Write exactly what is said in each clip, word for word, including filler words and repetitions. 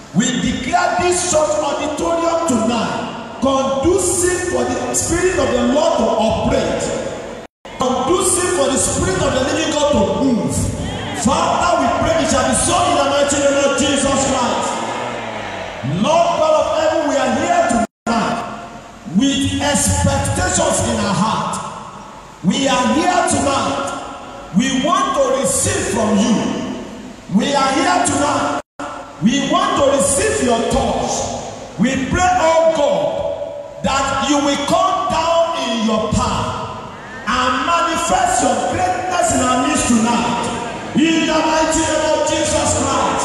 We declare this church auditorium tonight conducive for the Spirit of the Lord to operate, conducive for the Spirit of the living God to move. Father, we pray it shall be so in the mighty name of Jesus Christ. Lord God of heaven, we are here tonight with expectations in our heart. We are here tonight. We want to receive from you. We are here tonight. We want to receive your touch. We pray, oh God, that you will come down in your power and manifest your greatness in our midst tonight. In the mighty name of Jesus Christ.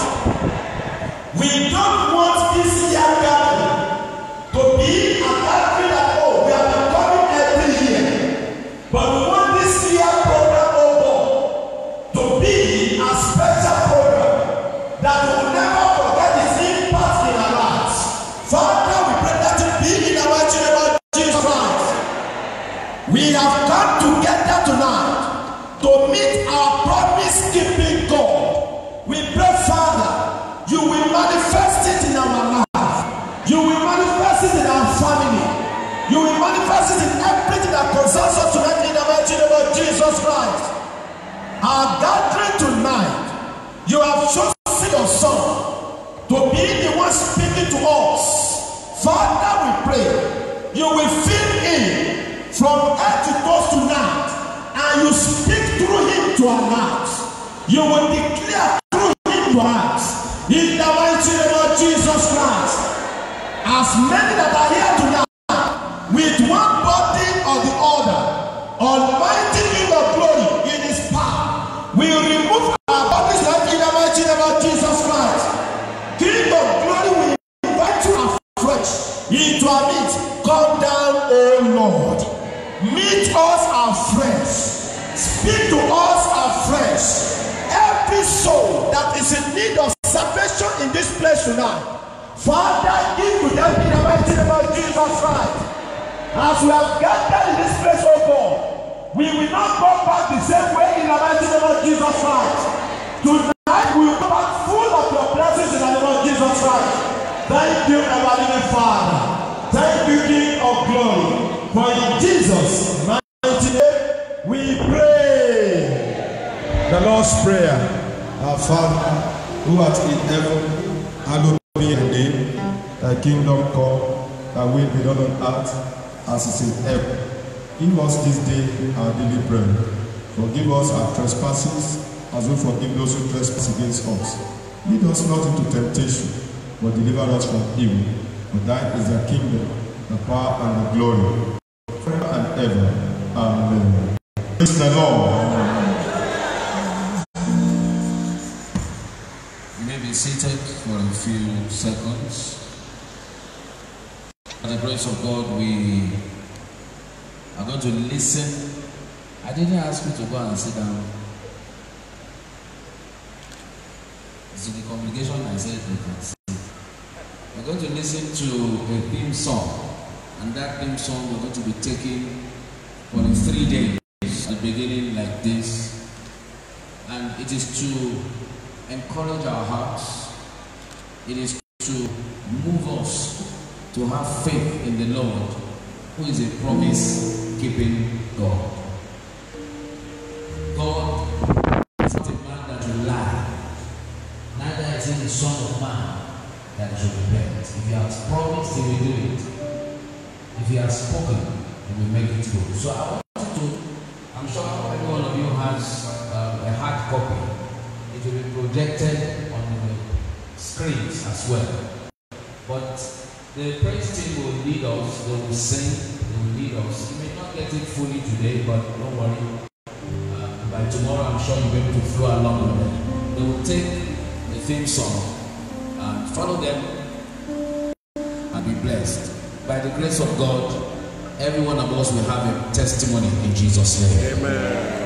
We don't want this year gathering to be a gathering that, oh, we have been coming every year. But we want this year program, oh God, to be a special program that will never forget its impact in our lives. Father, we pray that it be in the mighty name of Jesus Christ. We have come together tonight to meet our promise-keeping God. We pray, Father, you will manifest it in our life. You will manifest it in our family. You will manifest it in everything that concerns us tonight in the mighty name of Jesus Christ. Our gathering tonight, you have chosen your Son to be the one speaking to us. Father, we pray you will fill in from head to toe tonight, and you speak through him to our lives. You will declare through him to our lives. In the mighty name of Jesus Christ. As many that are here tonight, with one body or the other, Almighty King of glory in his power will remove our bodies like in the mighty name of Jesus Christ. King of glory will invite you afresh into our midst. Come down, O Lord. Meet us afresh. Speak to us afresh. Every soul that is in need of salvation in this place tonight, Father, give to them in the mighty name of Jesus Christ. As we have gathered in this place, oh God, we will not go back the same way in the mighty name of Jesus Christ. Tonight we will go back full of your blessings in the name of Jesus Christ. Thank you, everlasting Father. Thank you, King of glory. For in Jesus' mighty name we pray. The Lord's Prayer. Our Father, who art in heaven, hallowed be your name. Thy kingdom come, thy will be done on earth as it is in heaven. Give us this day our daily bread. Forgive us our trespasses, as we forgive those who trespass against us. Lead us not into temptation, but deliver us from evil. For thine is the kingdom, the power, and the glory, forever and ever. Amen. Praise the Lord. Seated for a few seconds. By the grace of God, we are going to listen. I didn't ask you to go and sit down. It's in the congregation I said you can sit. We're going to listen to a theme song, and that theme song we're going to be taking for the three days at the beginning like this, and it is to encourage our hearts. It is to move us to have faith in the Lord, who is a promise-keeping God. God is not a man that will lie, neither is he the Son of Man that will repent. If he has promised, he will do it. If he has spoken, he will make it good. So I want you to, I'm sure every one of you has uh, a hard copy. It will be projected on the screens as well. But the praise team will lead us, they will sing, they will lead us. You may not get it fully today, but don't worry. Uh, by tomorrow, I'm sure you'll be able to flow along with them. They will take the theme song and follow them and be blessed. By the grace of God, every one of us will have a testimony in Jesus' name. Amen.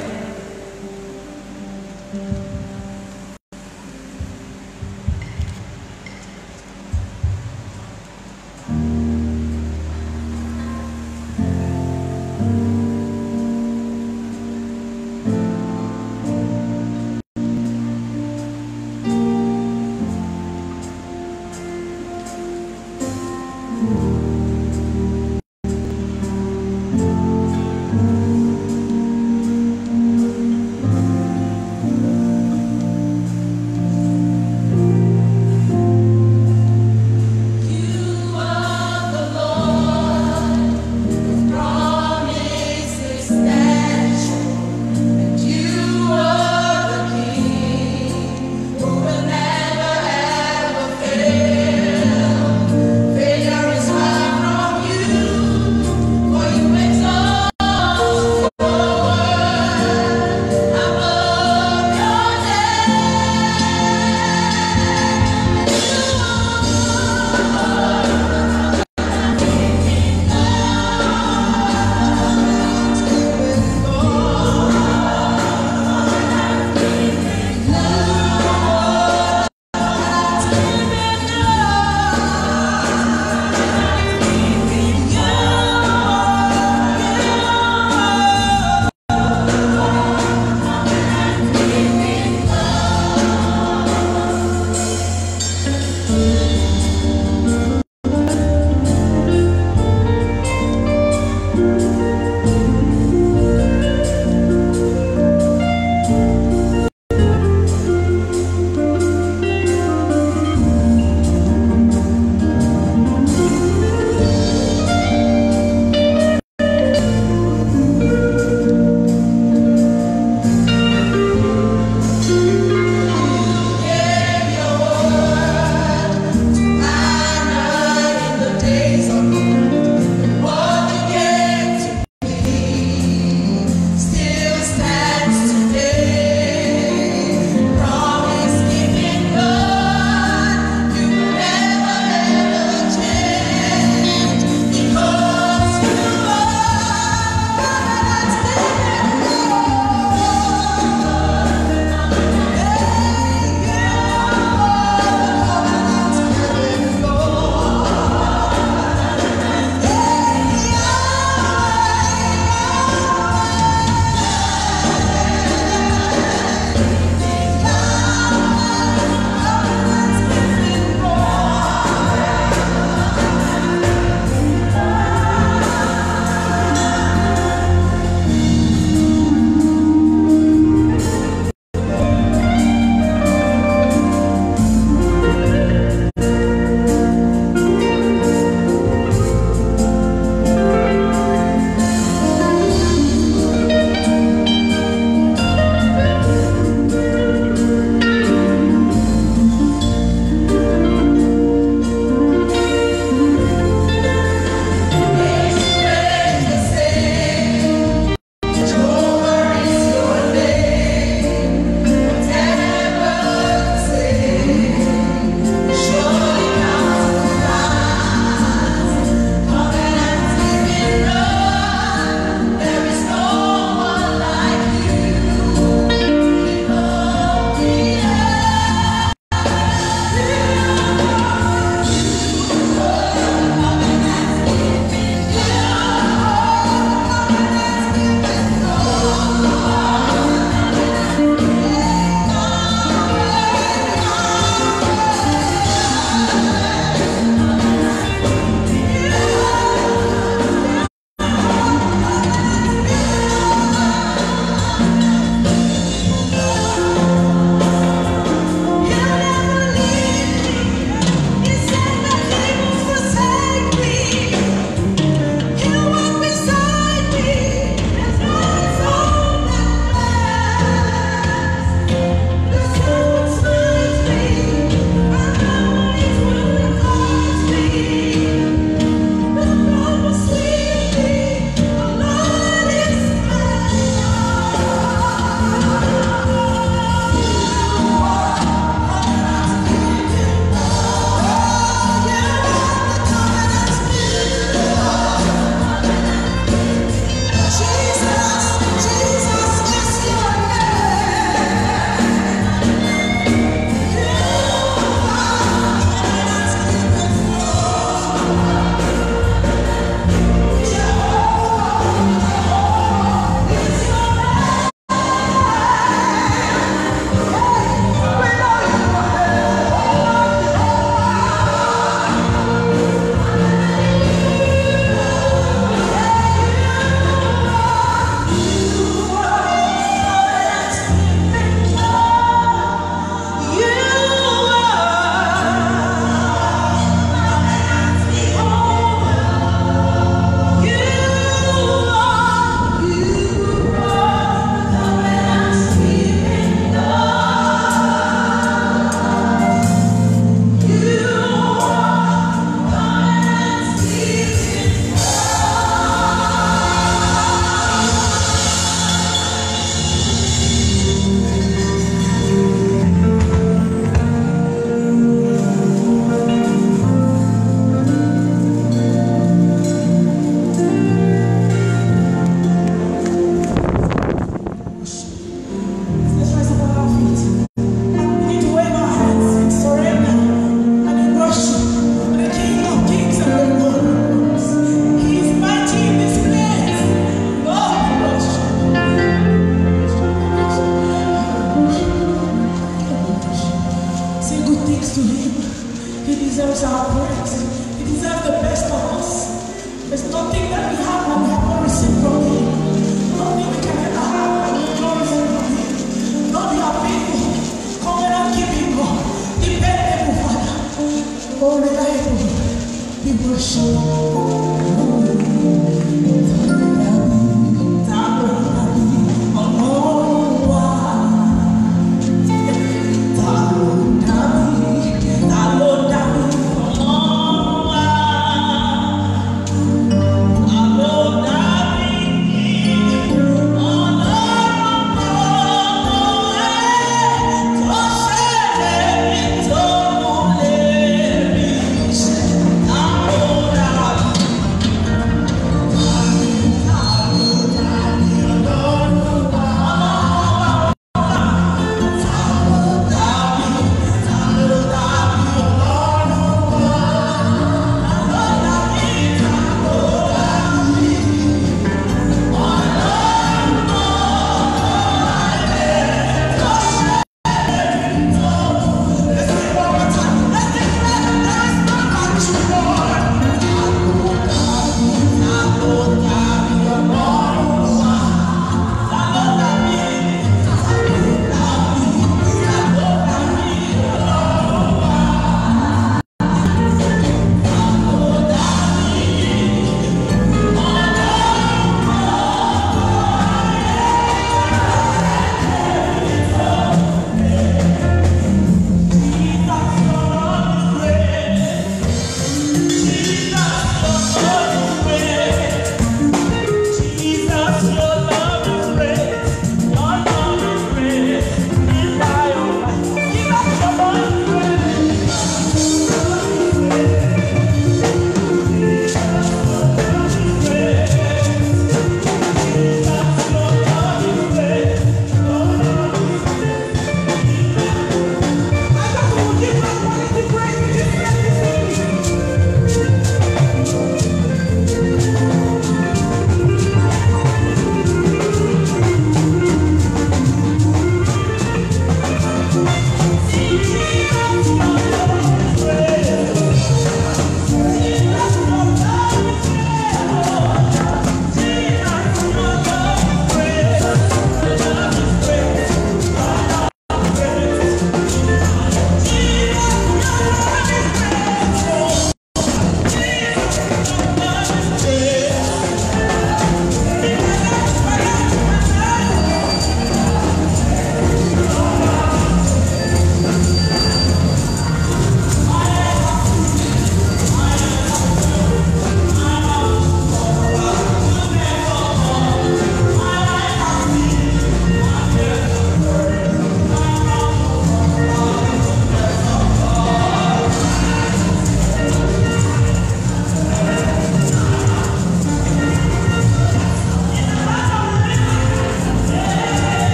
praise to him. He deserves our praise. He deserves the best of us. There's nothing that we have that we have not received from him. Nothing we can ever have that we have not received from him. Lord, you are faithful. Covenant keeping God. Dependable Father. Oh, reliable. We worship.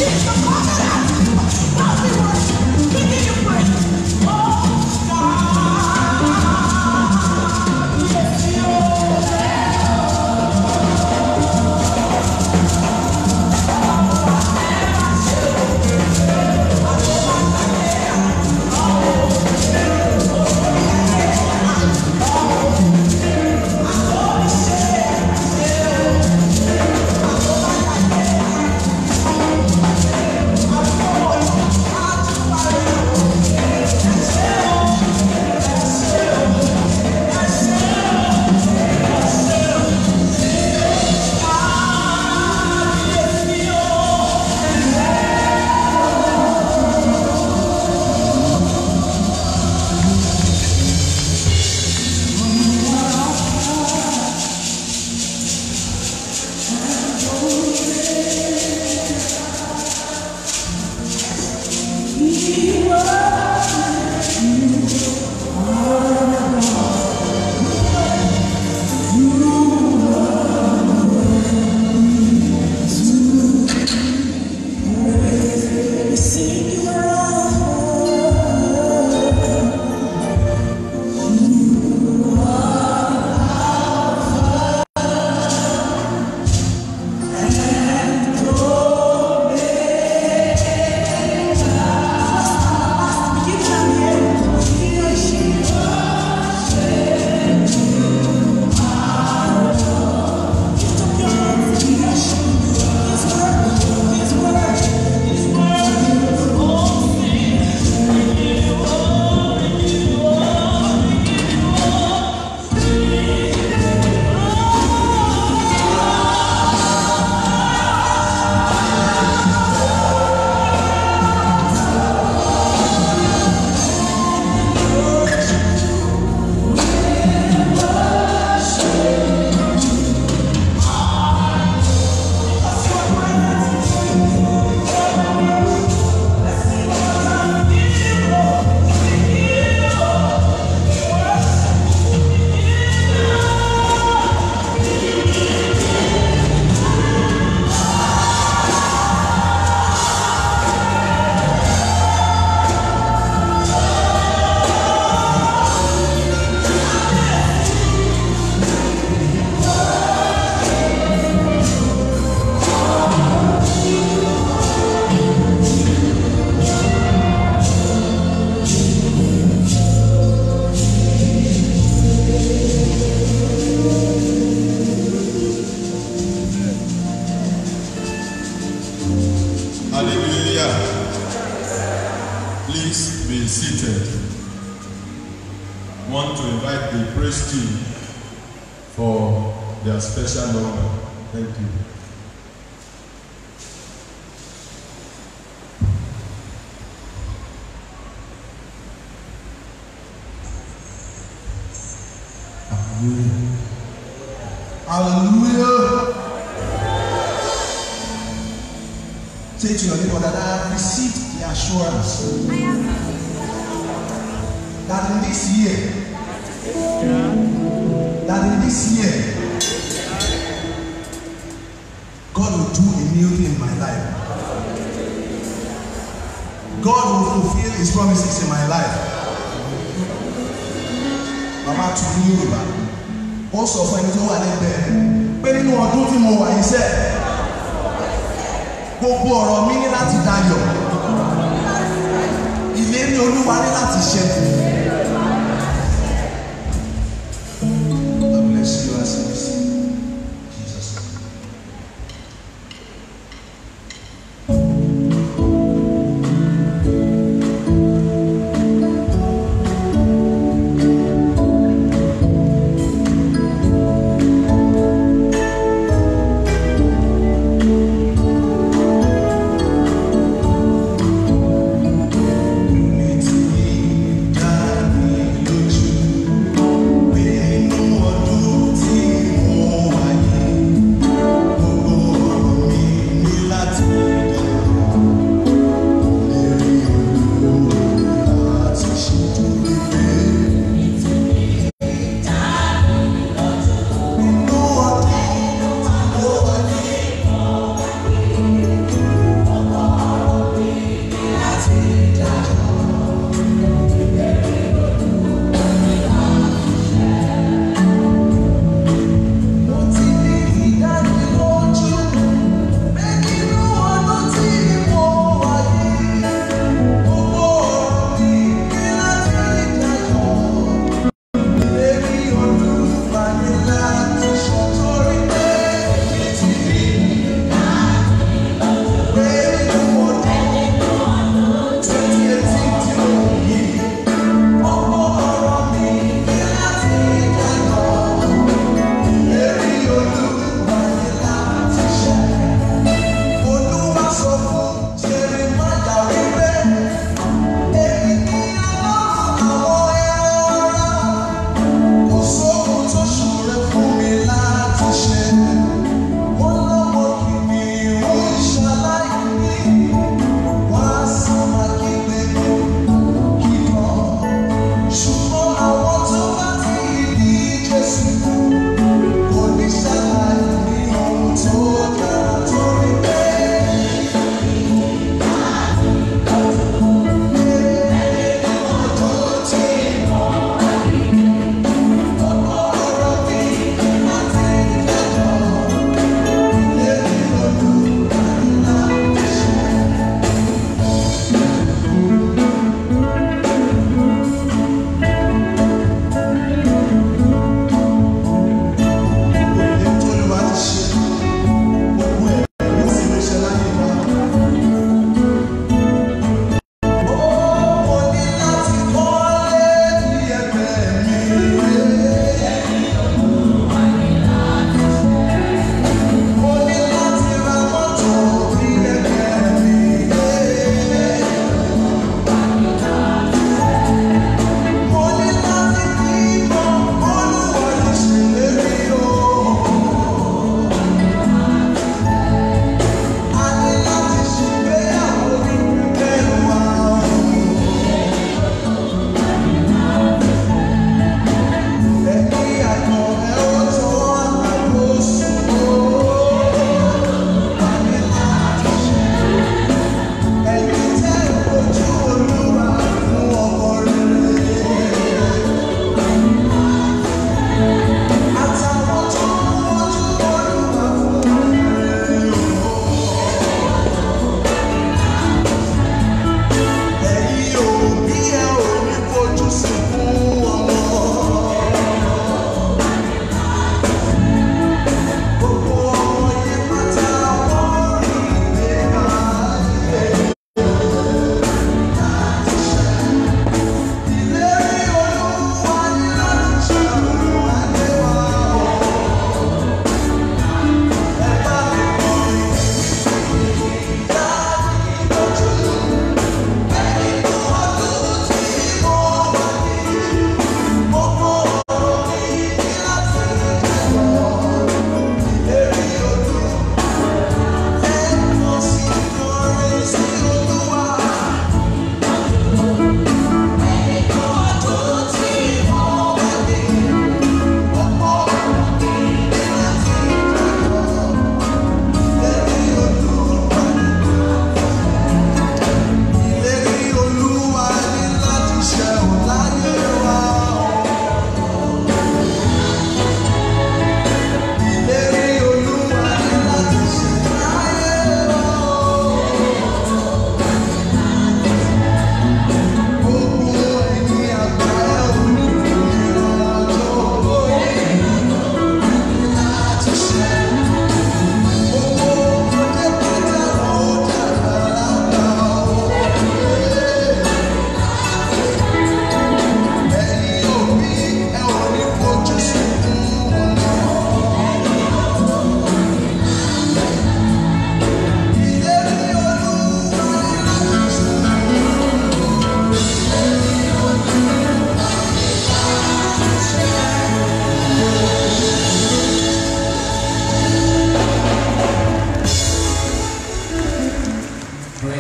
Want to invite the praise team for their special number. Thank you. Hallelujah. Hallelujah. Say to your neighbor that I have received the assurance that in this year, that in this year, God will do a new thing in my life. God will fulfill His promises in my life. Mama to me Yorùbá, ó sọ fún ẹni tó wà lẹ́gbẹ̀ẹ́ pé nínú ọdún tí mo wà yìí sẹ́, gbogbo ọ̀rọ̀ mi ní láti dayọ̀, ìlérí Olúwa ní láti ṣẹ. God bless you as you see Jesus. Need to be done.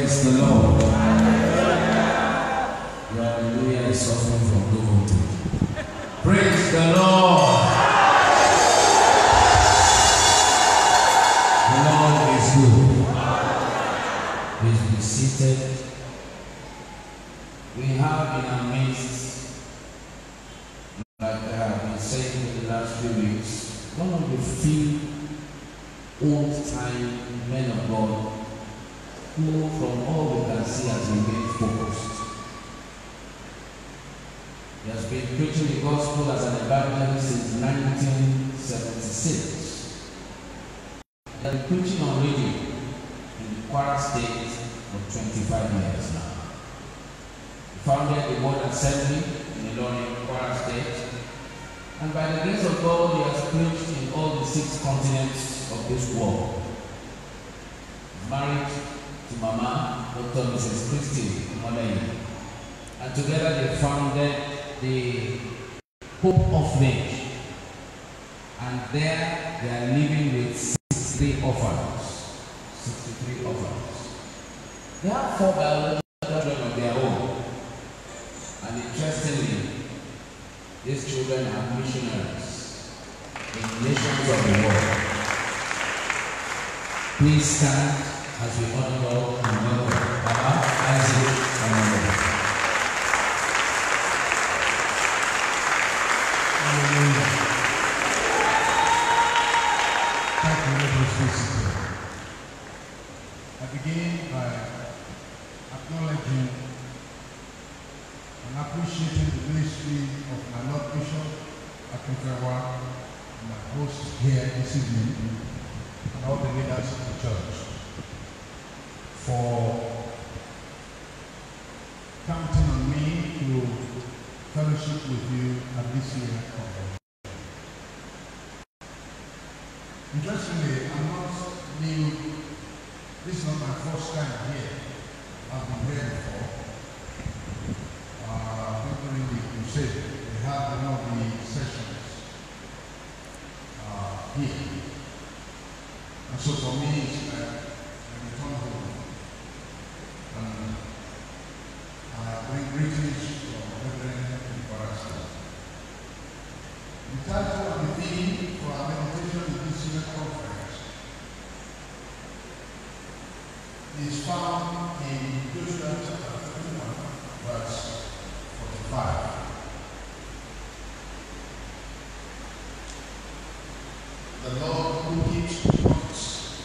Praise the Lord. Your hallelujah is suffering from low voltage. Praise the Lord. The Lord is good. Please be seated. We have in our midst, like I have been saying in the last few weeks, one of the few old-time men of God who, from all we can see, has remained focused. He has been preaching the gospel as an evangelist since nineteen seventy-six. He has been preaching on radio in the Kwara State for twenty-five years now. He founded the World Assembly in Ilorin, Kwara State, and by the grace of God, he has preached in all the six continents of this world. He's married to Mama, Doctor Missus Christy Moleyi, and together they founded the Hope Orphanage, and there they are living with sixty-three orphans. sixty-three orphans. They have four biological children of their own, and interestingly, these children are missionaries in nations of the world. Please stand as we honor God and welcome Baba Isaac Amanda. Hallelujah. Thank you, Lord, for I begin by acknowledging and appreciating the ministry of my Lord Bishop Akufewa, my host here this evening, and all the leaders of the church, for counting on me to fellowship with you at this year's conference. Interestingly, I'm not new. This is not my first time here. I've been here before. Uh, during the crusade, we had one of the sessions uh, here. And so for me, it's like a return home. And I bring greetings from Reverend Barasta. The title and the theme for our meditation in this year's conference is found in Joshua chapter thirty-one, verse forty-five. The Lord who keeps promise.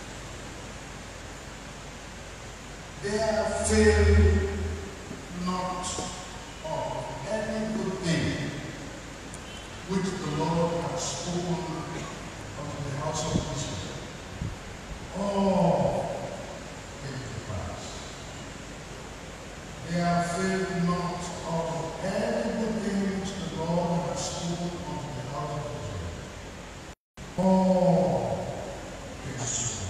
There fail not of any good thing which the Lord has spoken unto the house of Israel. All came to pass. There fail not of any good thing which the Lord has spoken unto the house of Israel. All came to pass.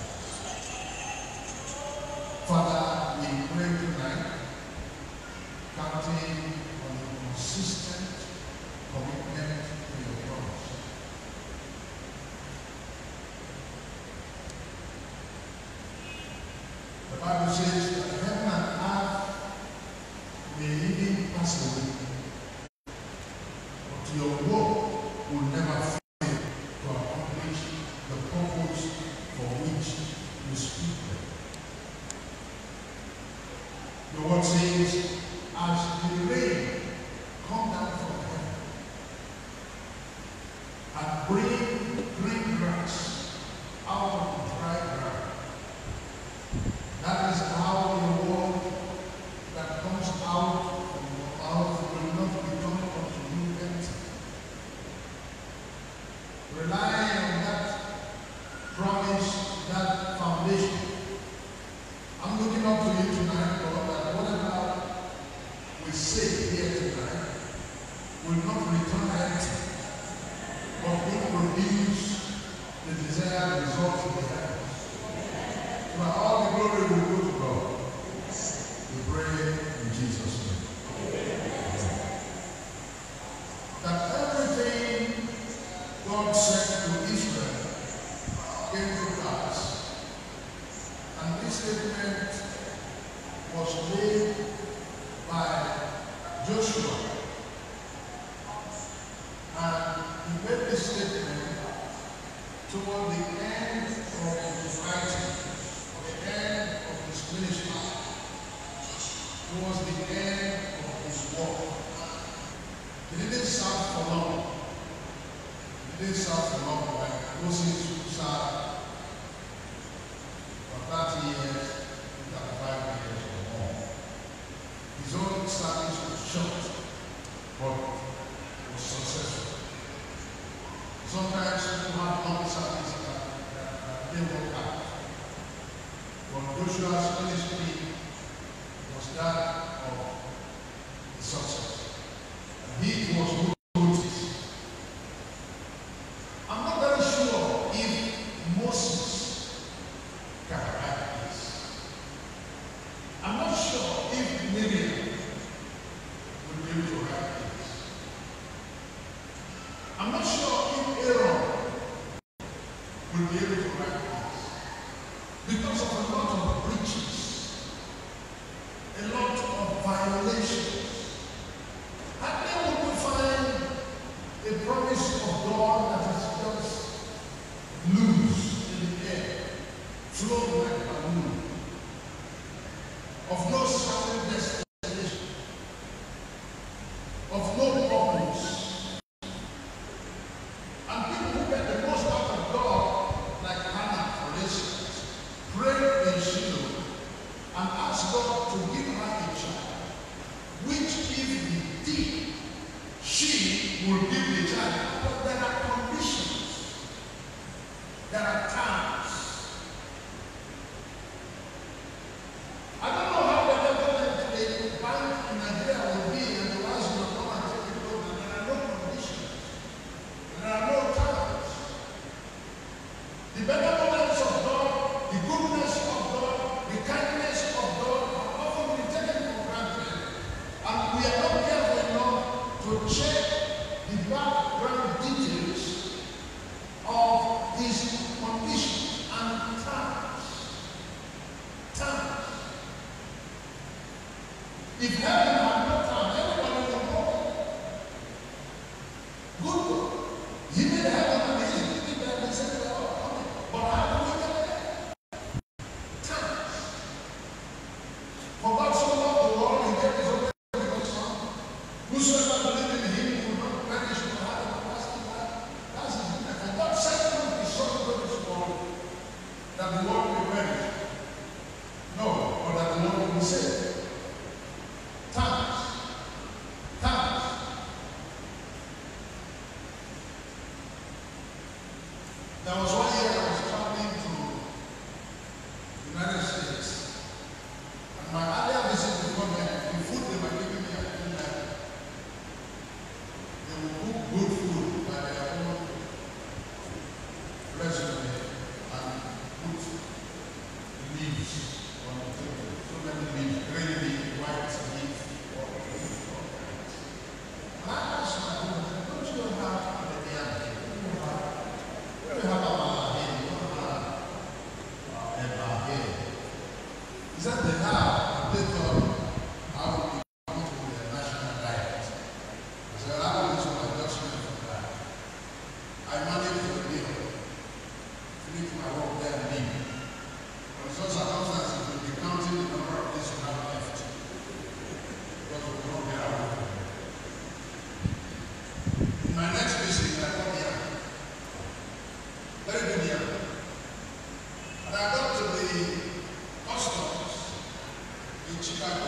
Father, we pray tonight, counting on the consistent commitment to your promise. The Bible says that heaven and earth may even pass away, but your work will never fail to accomplish the purpose for which you speak them. The word says, as the rain come down from heaven and bring green grass out of the dry ground, that is how the word that comes out from your mouth will not return unto you empty. Relying on that promise, that foundation, I'm looking up to you tonight, Lord, that whatever we say here tonight will not return empty, but will produce the desired result in the heavens. So all the glory will go to God. We pray in Jesus' name. That everything God said to Israel came to pass. And this statement was laid by Joshua, and he made this statement toward the end of his writing, or the end of his ministry, towards the end of his work. He didn't serve for long. He didn't serve for long, like Moses who served for thirty years, thirty-five years or more. His own service was short, but was successful. Sometimes people have long service that, that, that they work out. But Joshua's ministry was that of the success. And he was who noticed. I'm not very sure if Moses can write this. I'm not sure if Miriam would be able to write this. I'm not sure if Aaron will be able to write this. Because of a lot of breaches, a lot of violations. And then we will find a promise of God that is just loose in the air, floating like a balloon, of no certain destination, of no purpose. And people who get the most out of God, like Hannah, for instance, prayed in Shiloh and asked God to give her a child, which if he did, she will give the child. But there are conditions. There are times. I don't know how the government, a bank in Nigeria will be, and the ones who will come and take it over. There are no conditions. There are no times. The benevolence of God, the goodness of God, the kindness of God have often been taken for granted. And we are not careful enough to check the background details of his conditions and times. Times. If heaven had no time, everybody would go. Good God. He made heaven and he is living there and he said they are all coming. But how do we get there? Times. For God so loved the world, he gave his only begotten Son. Whosoever believes in him will not perish but have everlasting life. That's his goodness. For God sent not his Son to this world that the world may perish. No, but that the world will be saved. Times. Times. There was one year I was traveling to the United States, and my earlier visit before then, the food they were giving me, I didn't like it. They would cook good food by their own resume and put leaves on the table. So many leaves, green leaf, white leaf, or leaf, or kinds. And I asked my husband, don't you have a yam here? We don't have a mala here. We don't have a eba here. He said they have, they thought, how would we come to the national diet? I said, I will do some adjustment for that. I managed for the meal. Finish my work there and leave. But in some circumstances, we'll be counting the number of days we have left. Because we will not get out of it. In my next visit, I got here. Very good year. And I got to the customs in Chicago.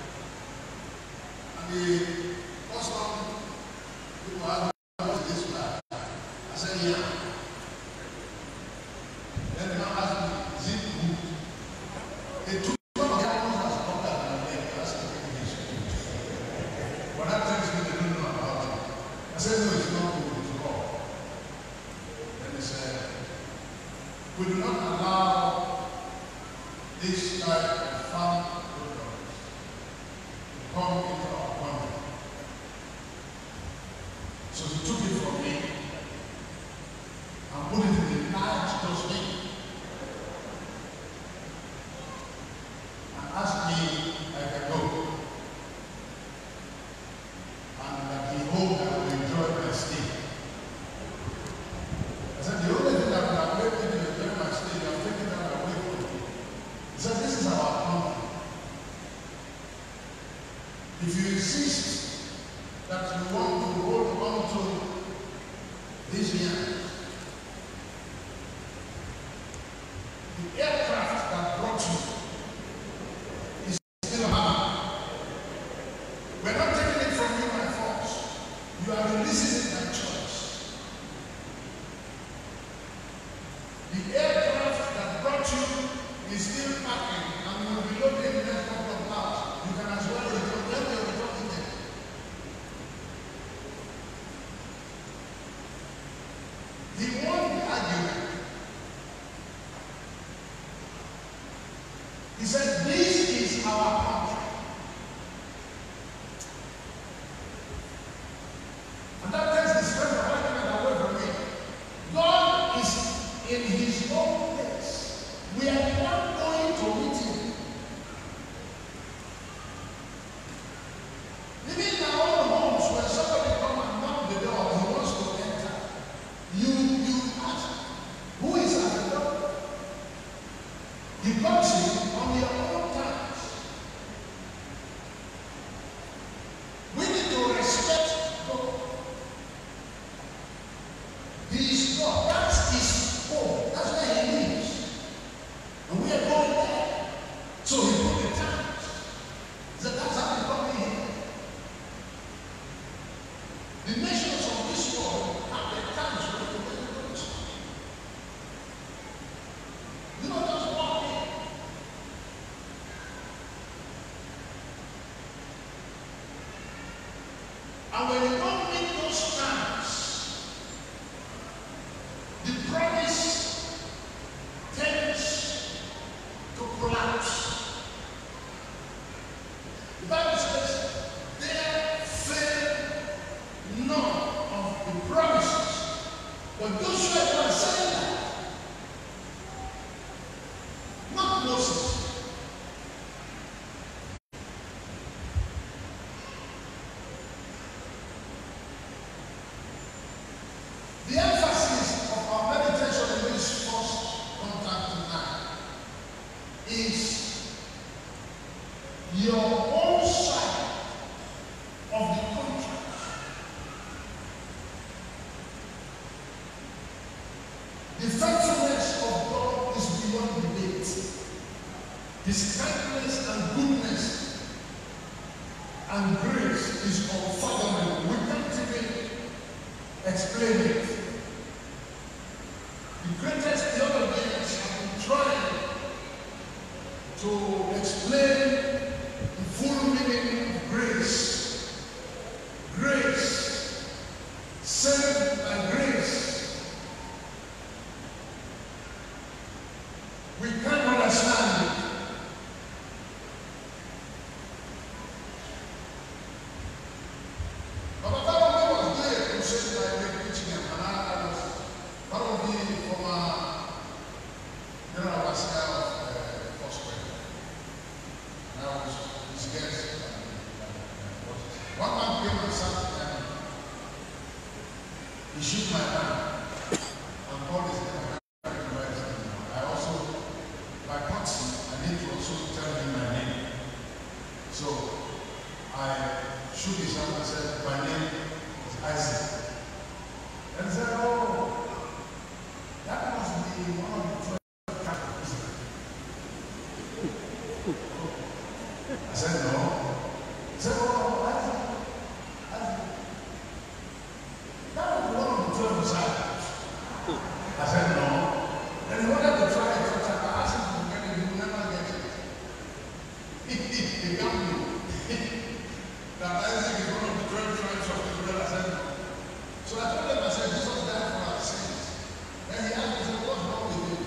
And the custom people had this flag. I said, yeah. Then the man asked me, is it good? It took some of the animals as longer than a leg. That's the English. But that tells me they don't know about it. I said, no, it's not good. It's wrong. Then they said, we do not allow this type of farm products to come into our country. So he took it from me and put it in a large dustbin and asked me If you insist that you want to hold on to this year, the aircraft that brought you is still hard. We're not taking it from you by force. You are releasing it by choice. The aircraft that brought you is still packing and will be loaded in the next couple of hours. You can as well return them or return it. He won the argument. He said, this is our country. And that takes the strength of argument away from me. God is in his own place. We are not going to meet him. Even in our own homes, when somebody comes and knocks the door, he wants to enter. You, you ask, who is at the door? He comes in on your own terms. We need to respect God. He is God. That's his home. That's where he lives. And we are going there. So he put the terms. So that's how we come in. The nations of this world have the terms for the way to do it. You don't just walk in. And when you don't meet those terms, the promise tends to collapse. The Bible says, there fail none of the promises. But Joshua was saying that, not Moses. The emphasis of our meditation in this first contact tonight is your own side of the contract. The faithfulness of God is beyond debate. His kindness and goodness and grace is unfathomable. We can't even explain it. The greatest theologians have been trying to explain the full meaning of grace. Grace, saved by grace. We can't understand it. But the Bible was there to say by the preaching and I was part of the former General Overseer of uh, Foursquare. And I was his guest. One man came and sat and he shook my hand and called his name. I also, by proxy, I need to also tell him my name. So I shook his hand and said, my name is Isaac. And he said, oh, that must be one of the twelve captains. I said, no. He said, oh, Isaac, Isaac. That was one of the twelve disciples. I said, no. And he wanted to try it, so I asked him to get it, he will never get it. He got me. That Isaac is one of the twelve tribes of Israel. I said, no. So I told him, I said, Jesus died for our sins. And he asked me, what's wrong with you?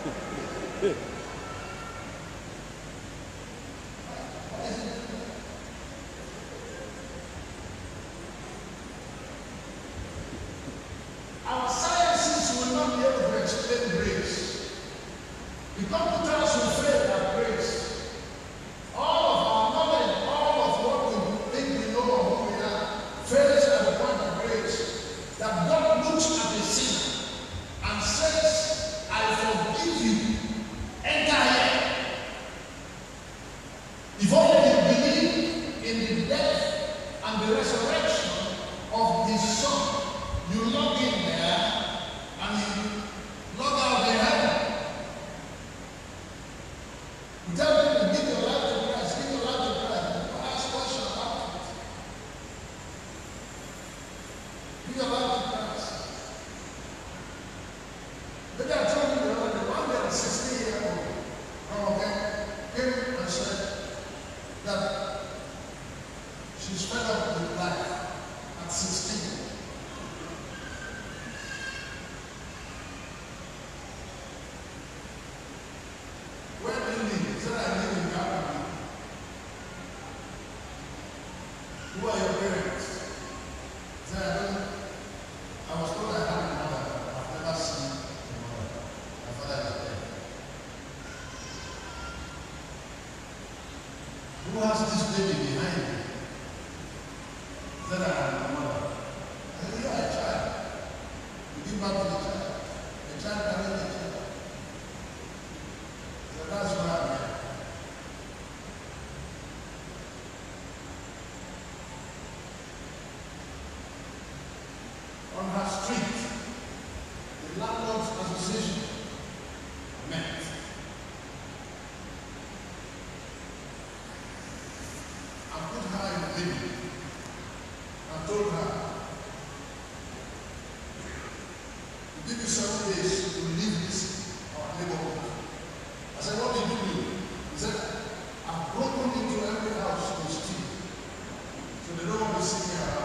What is it? You tell people, give your life to Christ, give your life to Christ. Don't ask questions about it. Give your life to Christ. Maybe I told you the other day, one day, a sixteen year old from okay, came and said that she's fed up with life at sixteen. Where do you live? He said, I live in Calgary. Who are your parents? He said, I don't. I was told I had a mother. I've never seen a mother. My father is dead. Who has this baby behind me? He said, I have a mother. I said, you are a child. You give back to the child. The child carries the child. So that's what I meant. On her street, the Landlords Association met. And put her in the living and told her, "We'll give you seven days to leave this our neighborhood." I said, "What did you do?" He said, "I've broken into every house to steal, so they don't want to see me around."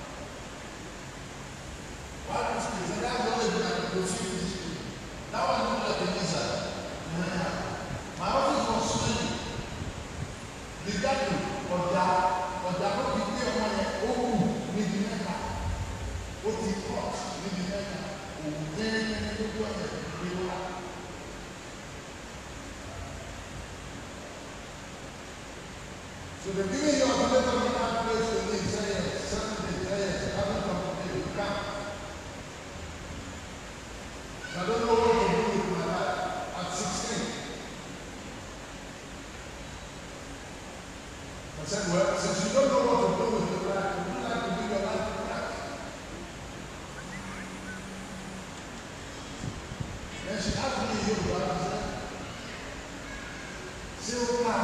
Why do you steal? He said, "That's the only thing I can do, steal this thing." Now I look like a lizard. My office was smelling. The guy ọ̀dà ọ̀dà ló fi gbé ọmọ yẹn ó wù níbi mẹ́ta ó ti cut níbi mẹ́ta òwú dẹ́rẹ́dẹ́rẹ́ lójú ọ̀yẹ̀ ní wá. So the giving you a letter of that place to live, say yes, seven days, say yes, haven't come to me, you can't. I don't know what to do with my life at sixteen. I said, well, since you don't know what to do with your life, would you like to give your life to Christ? Then she asked me, you know, I said, Silver.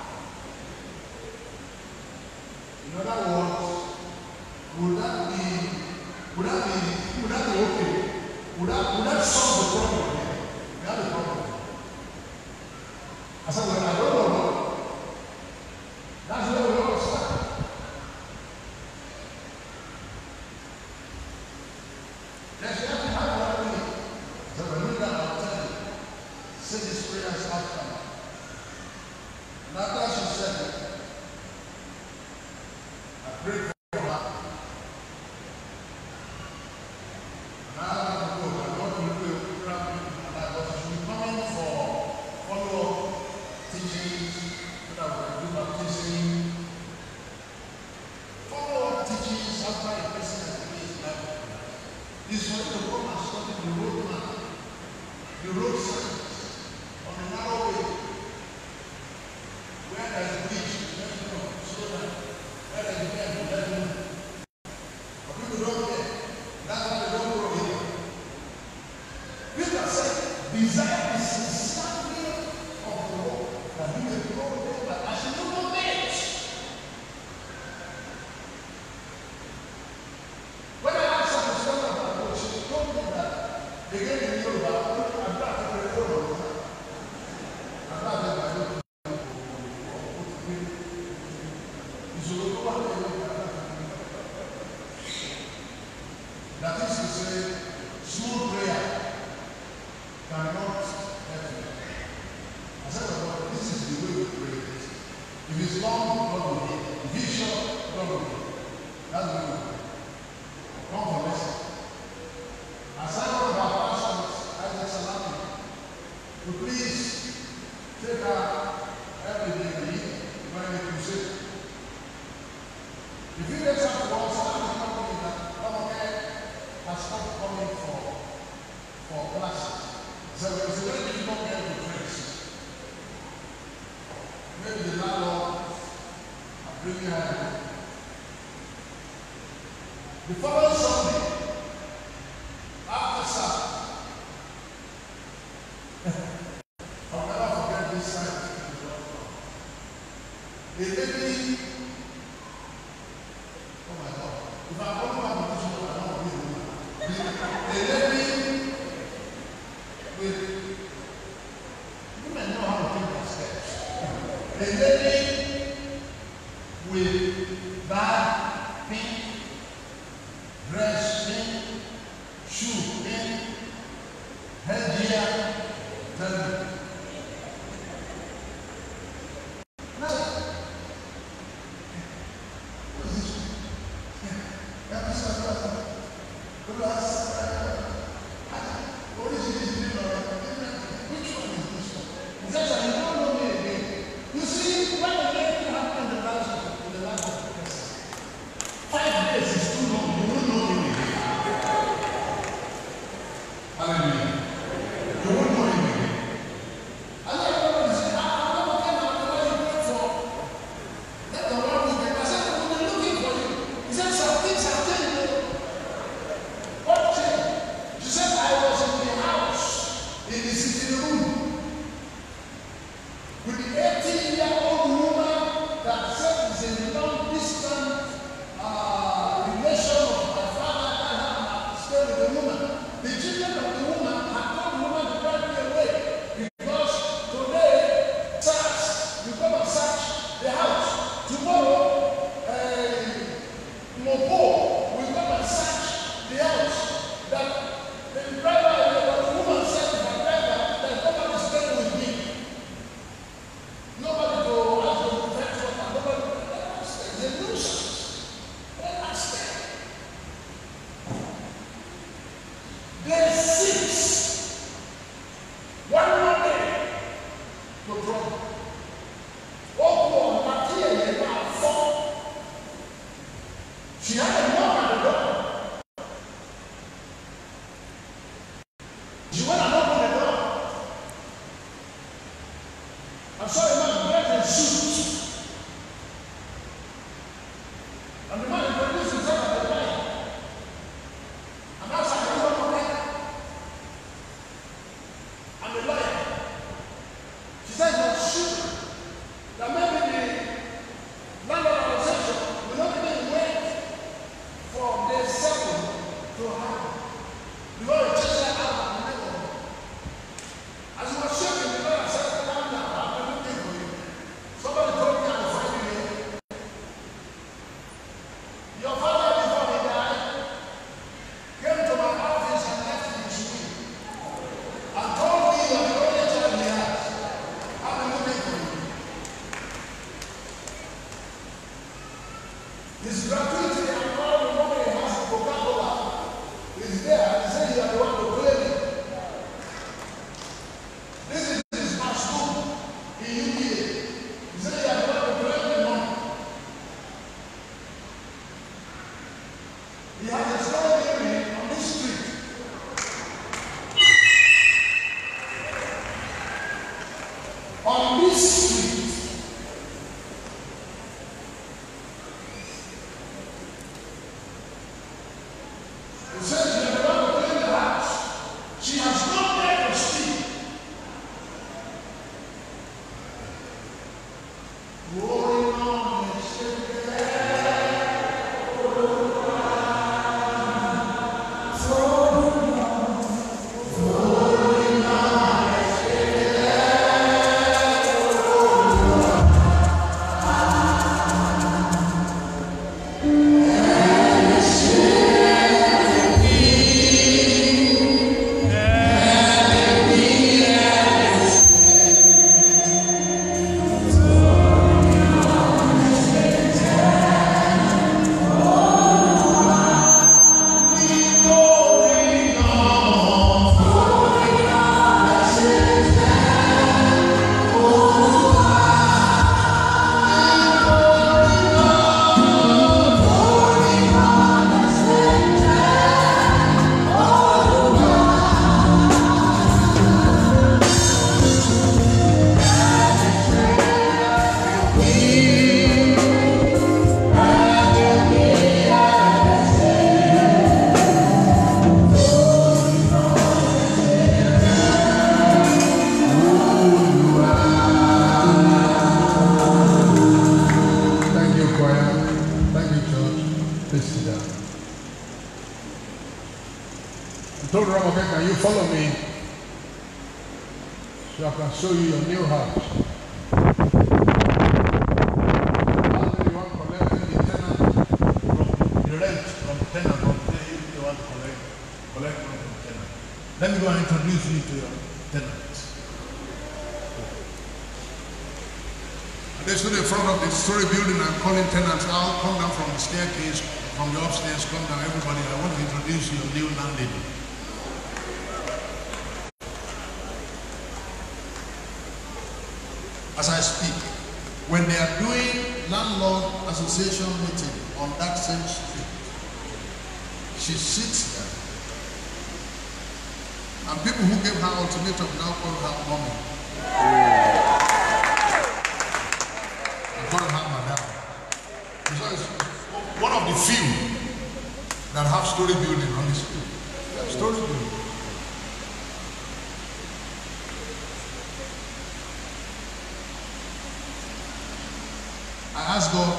In other words, would that be, would that be, would that be okay? Would that, would that solve the problem? We have a problem. I said, well, I don't know. That's where we all start. Then she asked me, how do I do it? So when we got I'll tell you, say this prayer is after me. And after she said it, I prayed for her. And I had to go, I want to do a program, and I was coming for follow-up teachings, that I would do baptism, follow-up teachings after a person has finished life. This was to come and study the road map, the road signs, on a narrow way, where there is a bridge, let me know, so that where there is a bend, let me know. But people don't care. That's why they don't go here. Peter said, desire the sincerity of the Lord, that he may grow there, but I should not know it. When I asked her to stand up and go, she told me that they gave me Yoruba, I'm not going to go to I'm not going to go to that is to say, small prayer cannot help you. I said, well, this is the way we pray. If it's long, God will hear. If it's short, God will hear. That's the way we pray. Come for mercy. As I one of our pastors, Isaac Salami, to please take her every day to eat when we crusade. If you get some words, I'm the company that Omake has stopped coming for, for classes. So it's very difficult to get to friends. Maybe the landlord are bringing her in. The following Sunday, after Sabbath, I'll never forget this sight. A lady, oh my God, if I don't have a vision, I don't want to be a woman. A lady with, women know how to take their steps. A lady with bad pink dress, pink shoe, pink headgear, tell me. follow me, so I can show you your new house. How many you want collecting the tenant from the rent from tenant from the you want to collect collect from the tenant? Let me go and introduce you to your tenants. They stood in front of the story building and calling tenants out, come down from the staircase, from the upstairs, come down, everybody. I want to introduce you to your new landlady. As I speak, when they are doing landlord association meeting on that same street, she sits there. And people who gave her ultimatum now call her mommy. Call her madam. Because one of the few that have story building on the street. Story building. I asked God,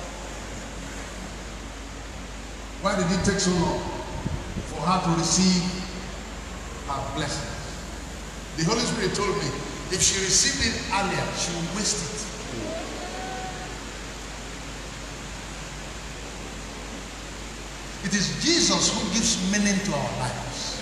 why did it take so long for her to receive her blessing? The Holy Spirit told me, if she received it earlier, she would waste it. It is Jesus who gives meaning to our lives.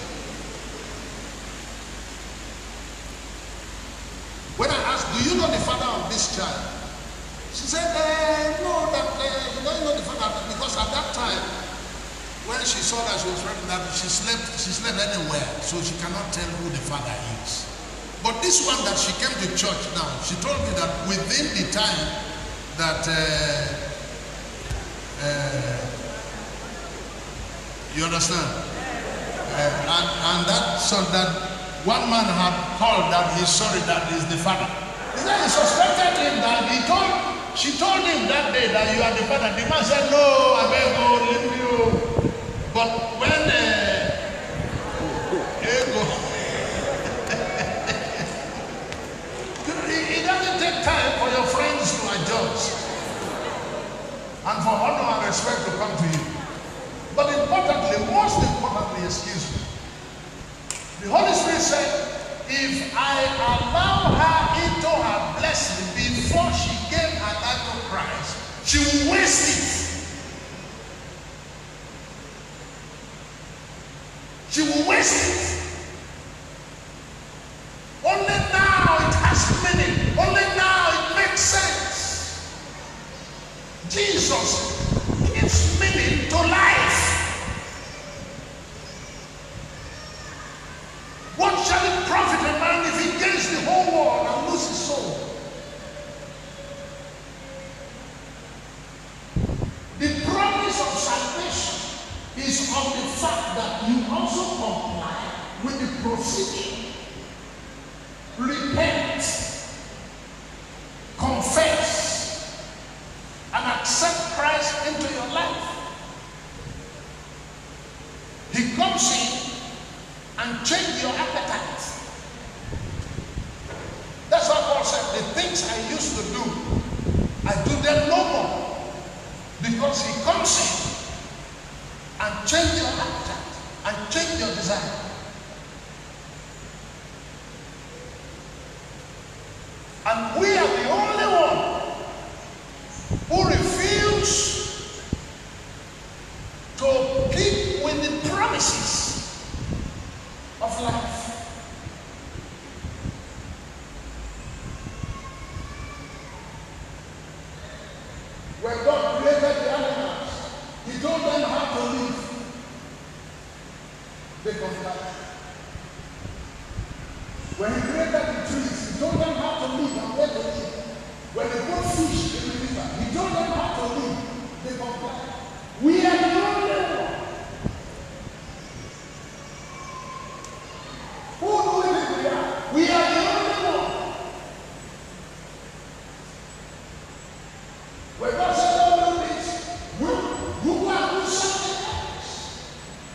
When I asked, do you know the father of this child? She said, eh, no, that uh, you don't know the father, because at that time, when she saw that she was pregnant, that she slept, she slept anywhere, so she cannot tell who the father is. But this one that she came to church now, she told me that within the time that uh, uh, you understand, uh, and, and that son that one man had called that he's sorry that he's the father. He said he suspected him that he told. She told him that day that you are the father. The man said, no, I beg you, leave you. But when uh, ego, it doesn't take time for your friends to adjust and for honor and respect to come to you. But importantly, most importantly, excuse me, the Holy Spirit said, if I allow her into her blessing before she gave her life to Christ, she will waste it. She will waste it. Only now it has meaning. Only now it makes sense. Jesus gives meaning to life. What shall it profit a man if he gains the whole world and loses his soul? The promise of salvation is on the fact that you also comply with the procedure. Repent, confess, and accept Christ into your life. He comes in and change your appetite. That's what Paul said. The things I used to do, I do them no more. Because he comes in and change your appetite and change your desire. And we are the only one who refuse to keep with the promises of life. When God created the animals, he told them how to live. They complied. When he created the trees, he told them how to live and where to live. When they put fish in the river, he told them how to live. They complied. We are the only one. Who do we think we are? We are the only one. When God said, don't do this, you, you go and do something else.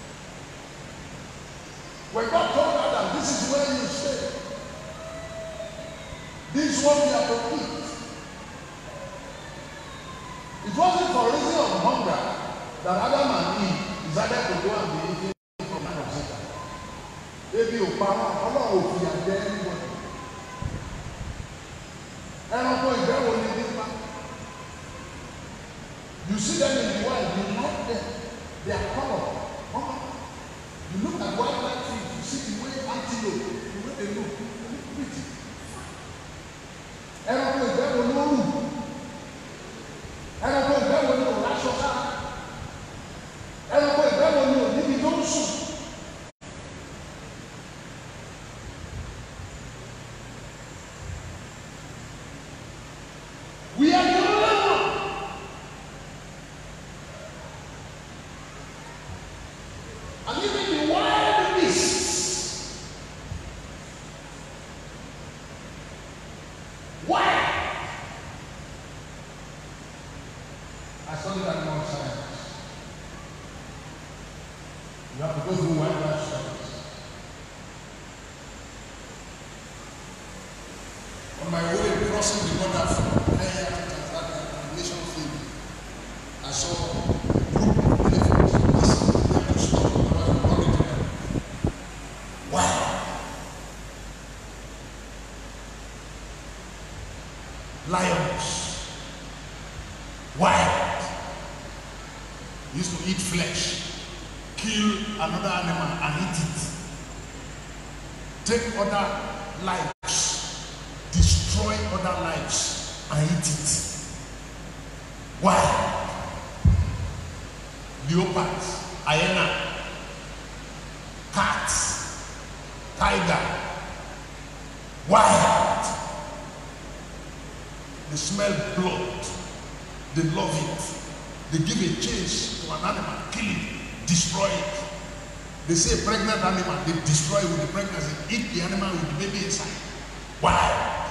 When God told Adam, this is where you stay. This is what you have to eat. It wasn't for reason of hunger that Adam and Eve decided to go and be eating from the land of Satan. Maybe You see them in the wild, you like them. They are color. You look at wildlife things, you see the way antelope, the way they look, they look pretty. Ẹranko ìgbẹ́ wo ló rù? Ẹranko ìgbẹ́ wo ni ò láṣọ sára? Ẹranko ìgbẹ́ wo ni ò níbi tó ń sùn? We are the only one. And even the wild beasts. Why? I studied animal science. You have to go through wildlife studies. On my way crossing the border from Kenya to Tanzania, the nation field, I saw a group of elephants, massive, they had to stop, I was running to them. Wow! Lions, wild, used to eat flesh, kill another animal and eat it, take other lives, destroy other lives and eat it. Why? Leopards, hyena, cats, tiger, wild. They smell blood, they love it. They give a chase to an animal, kill it, destroy it. They say a pregnant animal, they destroy it with the pregnancy, eat the animal with the baby inside. Why?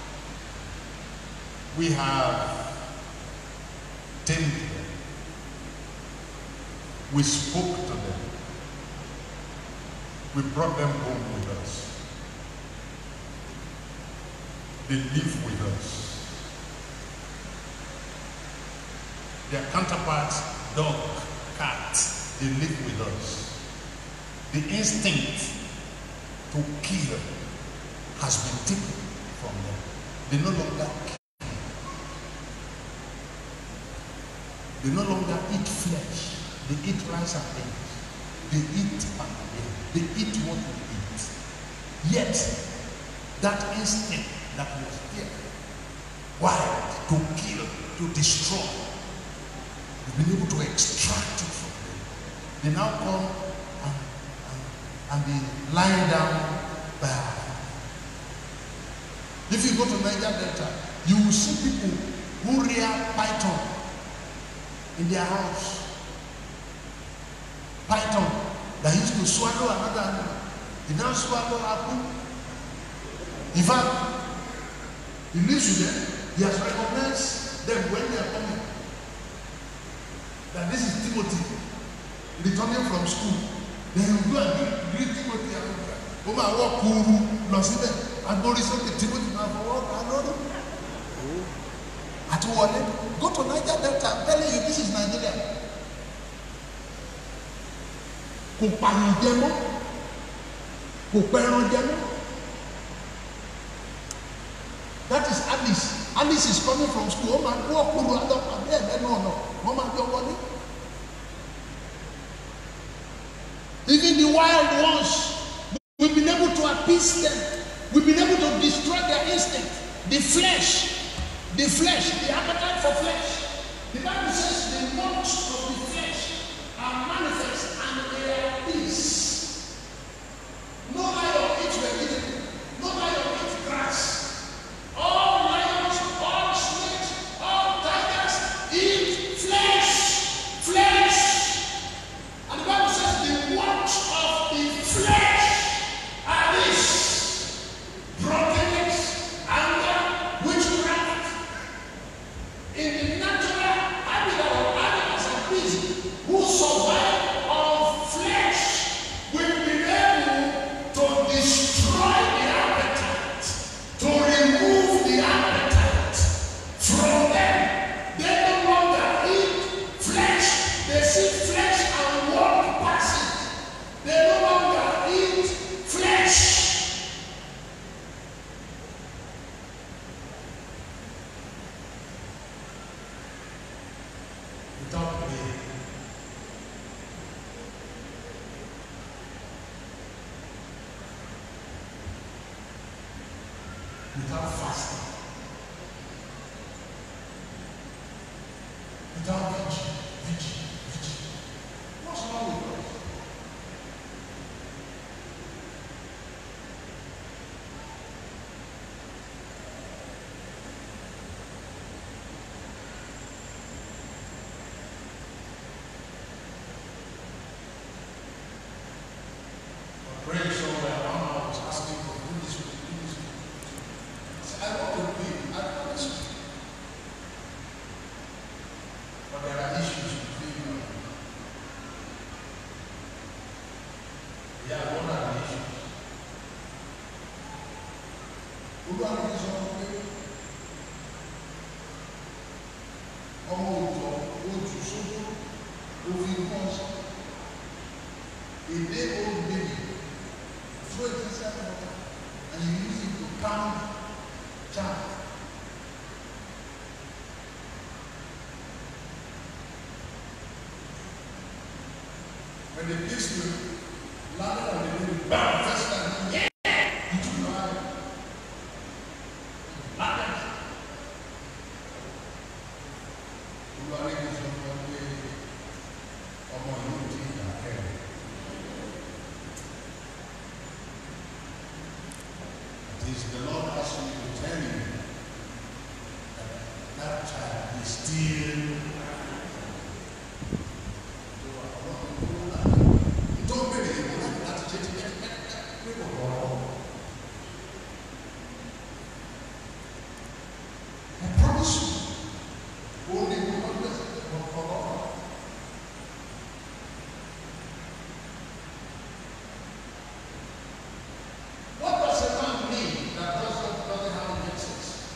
We have tamed them. We spoke to them. We brought them home with us. They live with us. Their counterparts, dog, cat, they live with us. The instinct to kill has been taken from them. They no longer kill. They no longer eat flesh. They eat rice and eggs. They eat and they eat what we eat. Yet, that instinct that was there, wild, to kill, to destroy, we've been able to extract it from them. They now come and, and, and be lying down by our feet. If you go to Niger Delta, you will see people who rear python in their house. Python that used to swallow another animal. He now swallow apple. In fact, he lives with them. He has recognized them when they are coming. That this is Timothy returning from school. Then you go and greet Timothy and go and walk Kuru, Loside, and go listen to Timothy and walk another. At one, go to Niger Delta. I'm telling you, this is Nigeria. Kò pààyàn jẹ mọ́, kò pẹran jẹ mọ́. That is Alice. Alice is coming from school. Ó máa gbọ́ ọkùnrin àdọ́pàá bẹ́ẹ̀ lẹ́nu ọ̀nà. Wọ́n máa jọ wọlé. Even the wild ones, we've been able to appease them. We've been able to destroy their instinct. The flesh, the flesh, the appetite for flesh. The Bible says the works of the flesh are manifest and they are peace. No lion eats vegetable. No lion eats grass. All lions, all snakes, all tigers eat flesh. Flesh. And the Bible says the works of the flesh are this: drunkenness, anger, witchcraft. In the natural habitat of animals and beasts who survive on flesh, will be able to without praying. Without fasting. Without vigil, vigil, vigil. What's wrong with us? Praying so that I was asking for do this, do this. I said, I want to pray. I promise you. But there are issues between you and me. Yeah, what are the issues? Who are these on the way? Ọmọ òjò ojú sójú òfin kan sọ. A day old baby. Throw it inside water and you use it to pound child. When the policeman landed on the baby, bam, first time, yeah, he took your eye. Landed. You are making someone way ọmọ ìlú tí ìyá kẹrin. Is the Lord asking me to tell you that that child is still don't believe it. That's it. I promise you, only one person will follow. What does a man mean that doesn't, doesn't have any sense?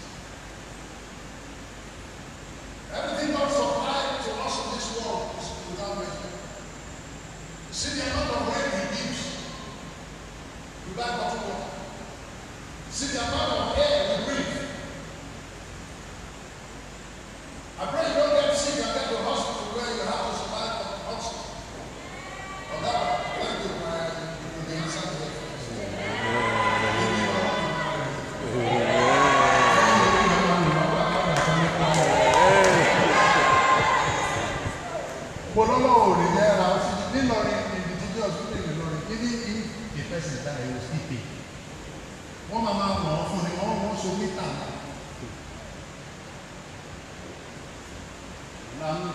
Everything God supplied to us in this world is without measure. See the amount of rain He gives. We buy bottled water. See the amount of air we breathe. I pray you don't get sick and get to the hospital where you have to survive on oxygen. Or that one, when you uh, the answer to the Bololo ò lè yẹ ra ọtí nílọrin indigenous people nílọrin even if the person die he will still pay. Wọ́n máa máa mọ̀ ọ́ fún ni wọ́n wọ́n so mítà náà. Lánàá.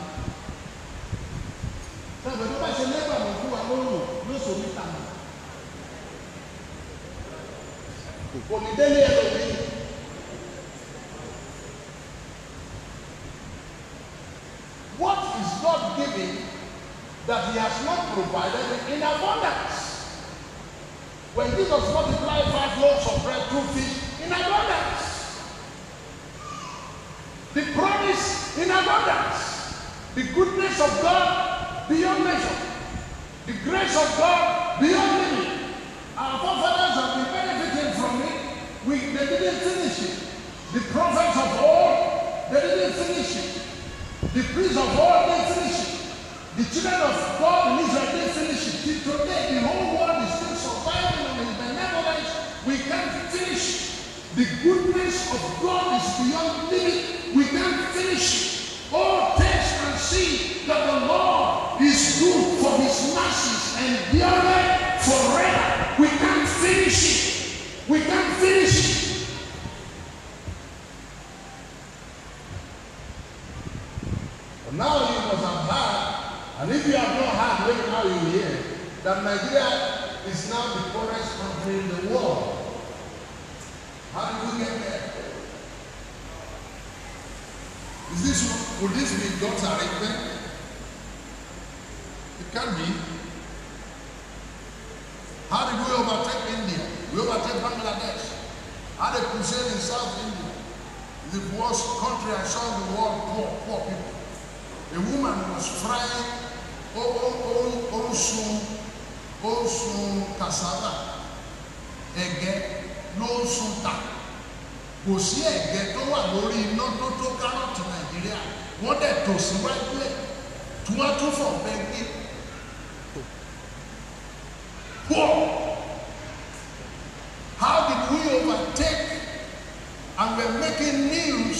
Sọ̀rọ̀ tó bá ṣe lẹ́gbàá mọ̀ fún wa lóòrùn ló so mítà náà. Kò ní délé ẹlòmíì. What is God giving that He has not provided in abundance? When Jesus multiplied five loaves of bread, two fish, in abundance. The promise in abundance. The goodness of God beyond measure. The grace of God beyond limit. Our forefathers have been benefiting from it. We, they didn't finish it. The prophets of old, they didn't finish it. The priests of old, they finish it. The children of God in Israel, they finish it. Till today, the whole world is still surviving on His benevolence. We can't finish. The goodness of God is beyond limit. We can't finish it. Oh, taste and see that the Lord is good, for His mercies endure forever. We can't finish it. We can't finish it. But now you must have heard, and if you have not heard, maybe now you hear, that Nigeria is now the poorest country in the world. How did we get there? Is this, would this be God's arrangement? It can be. How did we overtake India? We overtake Bangladesh. How did crusade in South India? The worst country I saw in the world, poor, poor people. A woman was frying osun, osun cassava, ẹ̀gẹ́ ló ń sun ta. Kò sí ẹ̀gẹ́ tó wà lórí iná tó tó kárọ̀tì Nàìjíríà. Wọ́n dẹ̀ tò síwájú ẹ̀. tí wọ́n tún fọ̀ bẹ́ẹ̀ poor. How did we overtake and we're making news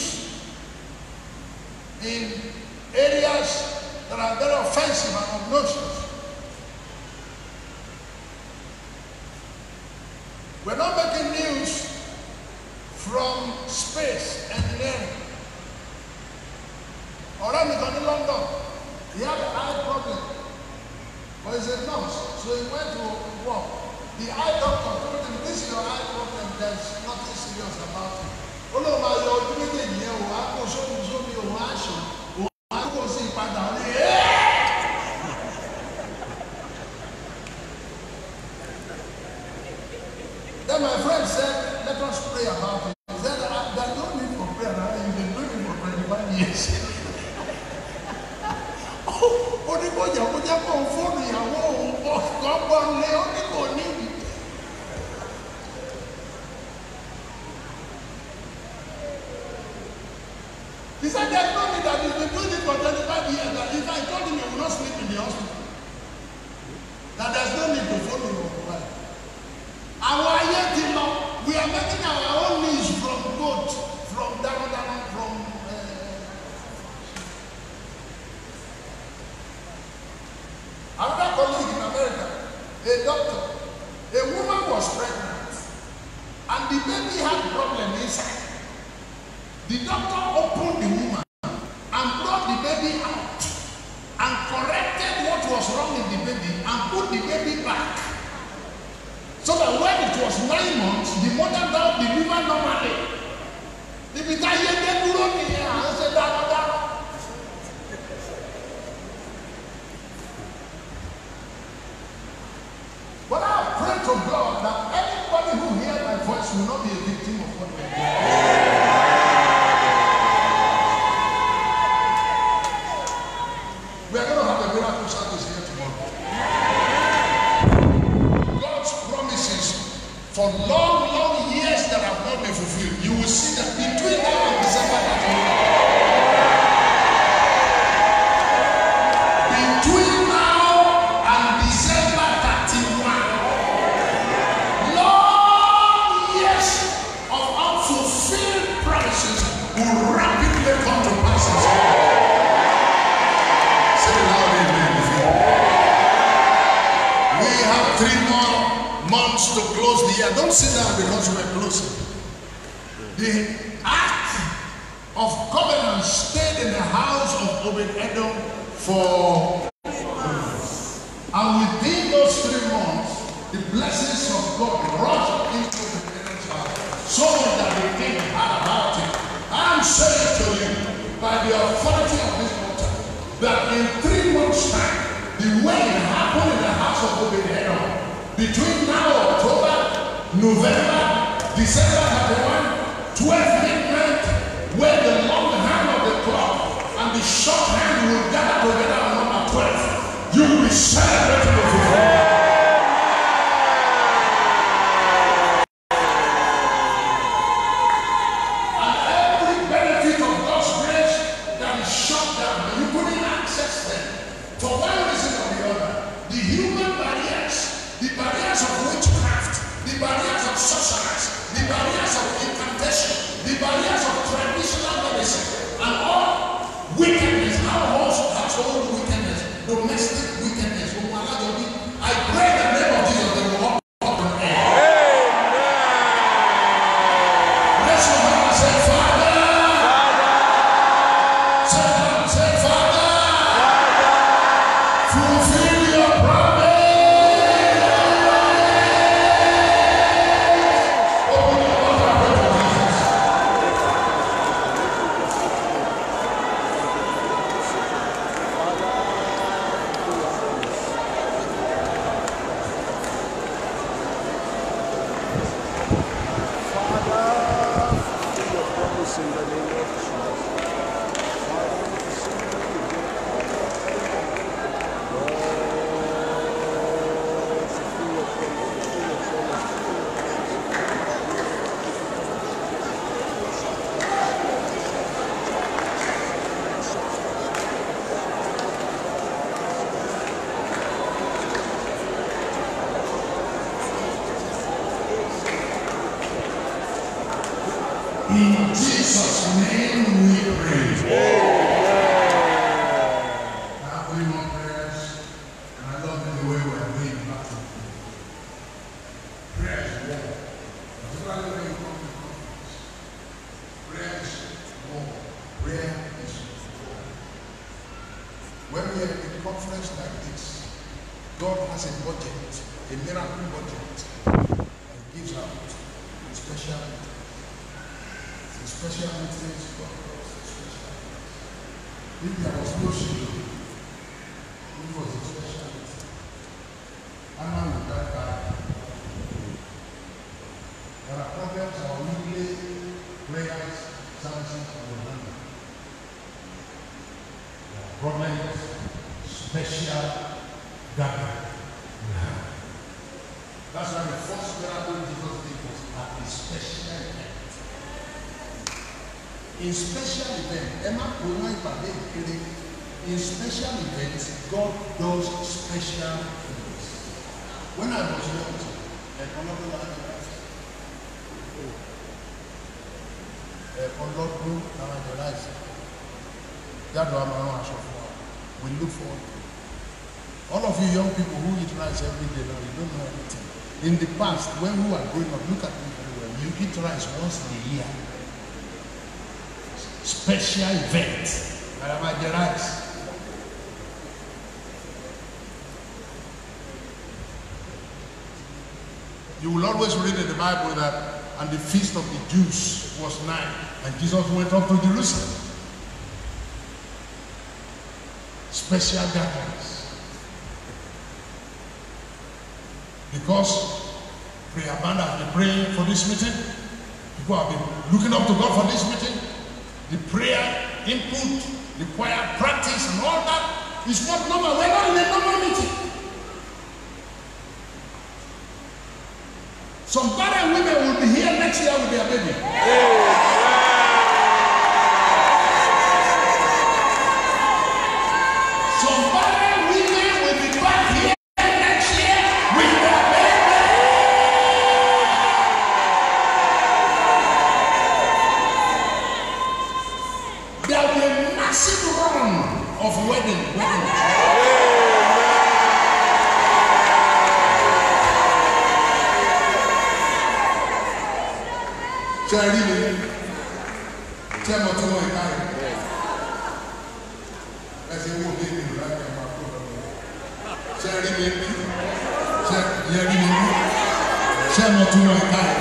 in areas that are very offensive and obnoxious? We're not making news from space engineering. Already in London, he had an eye problem, but he's a nurse, so he went to work. The eye doctor told him, "This is your eye problem, there's nothing serious about it." Oh no, my Lord, you didn't hear, oh, I go show you, show me, oh, I show, oh, I go see Pada. Then my friend said, "Let us pray about it." He said, "There's no need for prayer, right? You've been doing it for twenty-one years." Oh, onígbò ìyàwó jẹ́ kó fóònù ìyàwó òun ọgbọ́n lé onígbò níbi. He said there's no need that he's been doing it for twenty-five years. That if I told him he will not sleep in the hospital, that there's no need to follow your wife. Our ayé ti lọ, we are making our own news from goat, from down, down, from. Another colleague in America, a doctor, a woman was pregnant and the baby had problem inside. The doctor opened the woman and brought the baby out and corrected what was wrong in the baby and put the baby back. So that when it was nine months, the mother now delivered normally. The baby said that. But I pray to God that anybody who hears my voice will not be a victim of what we are doing. We are going to have a miracle service here tomorrow. God's promises for long, long years that have not been fulfilled. You will see that between now and December thirty-first. Between now and December thirty-first. Long years of unfulfilled promises will rapidly come to pass. We have three more months to close the year. Don't sit down because we're closing. The Ark of Covenant stayed in the house of Obed-Edom for and within those three months, the blessings of God rushed into Obed-Edom's house. So much that the king had about it. I'm saying to you, by the authority of this altar, that in three months' time, the way it happened in the house of Obed-Edom, between now October, November, December thirty-first, twelve midnight, where the long hand of the clock and the short hand will gather together on number twelve, you will be celebrating the fulfillment. And every benefit of God's grace that is shut down, and you couldn't access them for one reason or the other. The human barriers, the barriers of witchcraft, the barriers of sorcerers, the barriers of incantation, the barriers of traditional medicine, and all wickedness, household, household wickedness, domestic wickedness, name we pray. I have three more prayers, and I love the way we are doing that. Prayer is war. Particularly when you come to conference. Prayer is war. Prayer is war. When we are in a conference like this, God has a budget, a miracle budget, and gives out a special meeting. A special meeting is God does a special meeting. If there was no shield, it was a special meeting. Anna would die back. There are problems our weekly prayers, services, and remember. There are problems, special gathering. That's why the first miracle Jesus did was at a special event. In special event, Emma Kuna Ibadan Kiri, in special events, God does special things. When I was young, and honorable life, honorable life, that was my own show for. We look forward to it. All of you young people who eat rice every day now, you don't know anything. In the past, when we were growing up, look at me very well. You eat rice once in a year. Special event. I have the rice. You will always read in the Bible that, and the feast of the Jews was nigh, and Jesus went up to Jerusalem. Special gatherings. Because prayer band has been praying for this meeting, people have been looking up to God for this meeting. The prayer input, the choir practice, and all that is not normal. We're not in a normal meeting. Some barren women will be here next year with their baby. Some barren women will be back here next year with their baby. There will be a massive run of wedding. wedding. Ṣé ẹ rí mi? Ṣé ẹ mọ̀ tí wọ́n ń ká yìí? Ẹ ṣe wò ní ìlú láti ẹ̀ máa kó lọ́wọ́. Ṣé ẹ rí mi bí? Ṣé ẹ rí mi bí? Ṣé ẹ mọ̀ tí wọ́n ń ká yìí?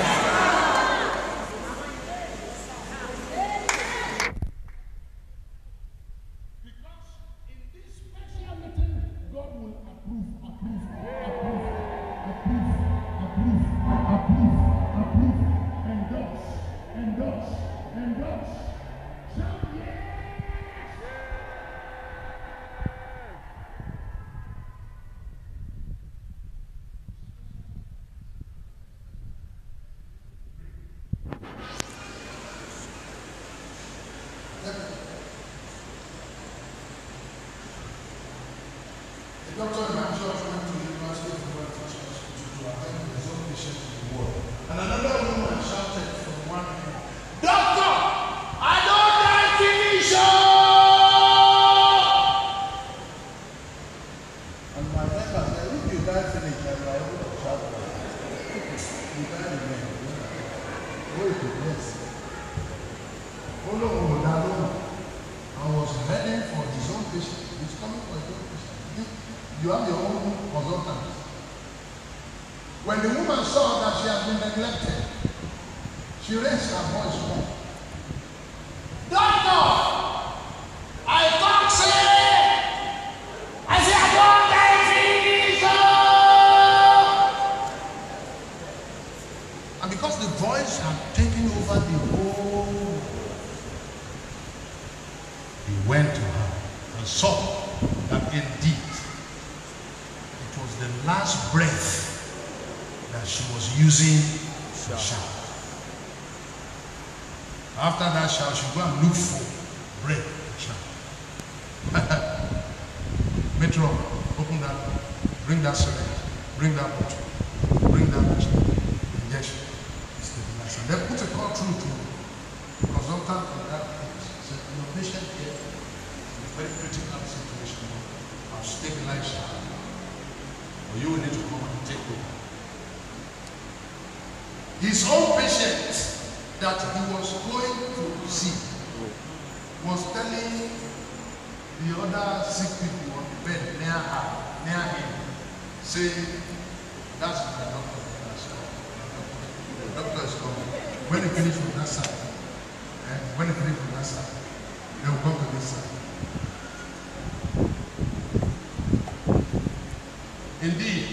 The doctor in my church went to the University of Wellington to attend his own patient in the world. And another woman shouted from one end, "Doctor, I don't die finish!" And my neighbor said, "If you die finish, I'm like, oh, shout out. You die again. Where is the place?" Oh no, no, I was heading for his own patient. He's coming for his own patient. You have your own consultant. When the woman saw that she had been neglected, she raised her voice more. "Doctor, I can't say, I say I don't die finish." And because the voice had taken over the whole, he went to her and saw that indeed the last breath that she was using to shout. After that shout, she go and look for bread to shout. Metro, open that, bring that syringe, bring that bottle, bring that injection. And then put a call through to the consultant. consultant on that case said, your patient here is in a very critical situation. I've stabilized her. But you will need to come and take over. His own patient that he was going to see was telling the other sick people on the bed near her, near him, saying, that's my doctor. The doctor is coming. When he finishes with that side, and when he finishes with that side, they will come to this side. Indeed,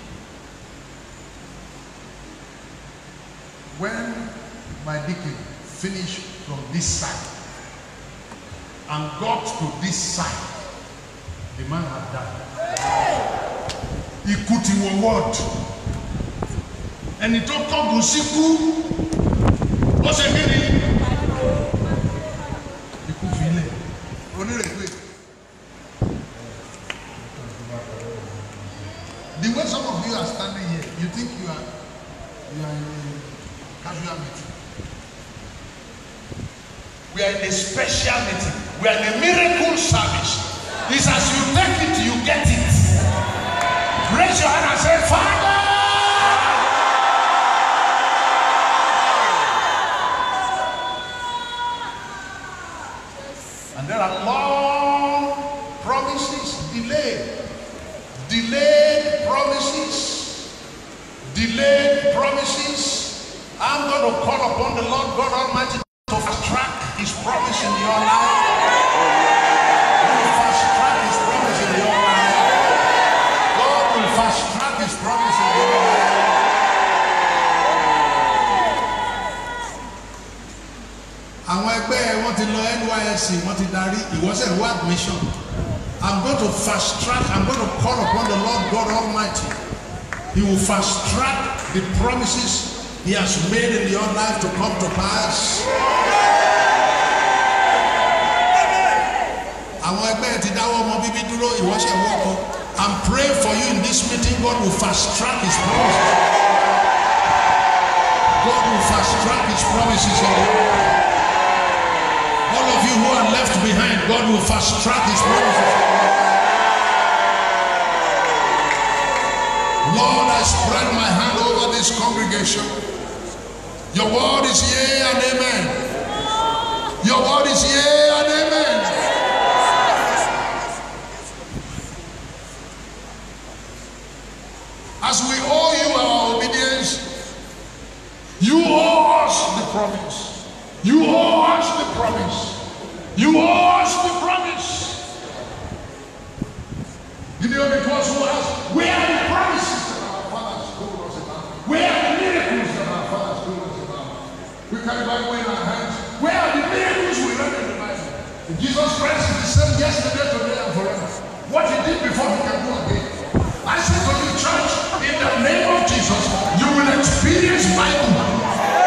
when my deacon finished from this side and got to this side, the man had died. He could in word. And he told God, Siku, what's a meaning? He could feel it. Only regret. The way some of you are standing here, you think you are you are in a casual meeting. We are in a special meeting. We are in a miracle service. It's as you take it, you get it. Raise your hand and say, Father! And there are long promises delayed. Delayed promises. Delayed promises. I'm going to call upon the Lord God Almighty to fast track His promise in your life. To fast track His promise in your life. God will fast track His promise in your life. Àwọn ẹgbẹ́ wọn ti lọ N Y S C, wọ́n ti darí, ìwọ́sẹ̀ wá admission. I'm going to fast track, I'm going to call upon the Lord God Almighty. He will fast track the promises He has made in your life to come to pass. Àwọn ẹgbẹ́ ti dáwọ́ ọmọ bíbí dúró, ìwọ́sẹ̀ wọ́pọ̀. I'm praying for you in this meeting. God will fast track His promises. God will fast track His promises in your life. All of you who are left behind, God will fast track His promises. Lord, I spread my hand over this congregation. Your word is yea and amen. Your word is yea and amen. As we owe you our obedience, you owe us the promise. You owe us the promise. You owe us the promise. You know, because who asked, where are the promises that our fathers told us about? Where are the miracles that our fathers told us about? We carry the Bible in our hands. Where are the miracles we read in the Bible? Jesus Christ is the same yesterday, today, and forever. What He did before, He can do again. I said to you, church, in the name of Jesus, you will experience Bible.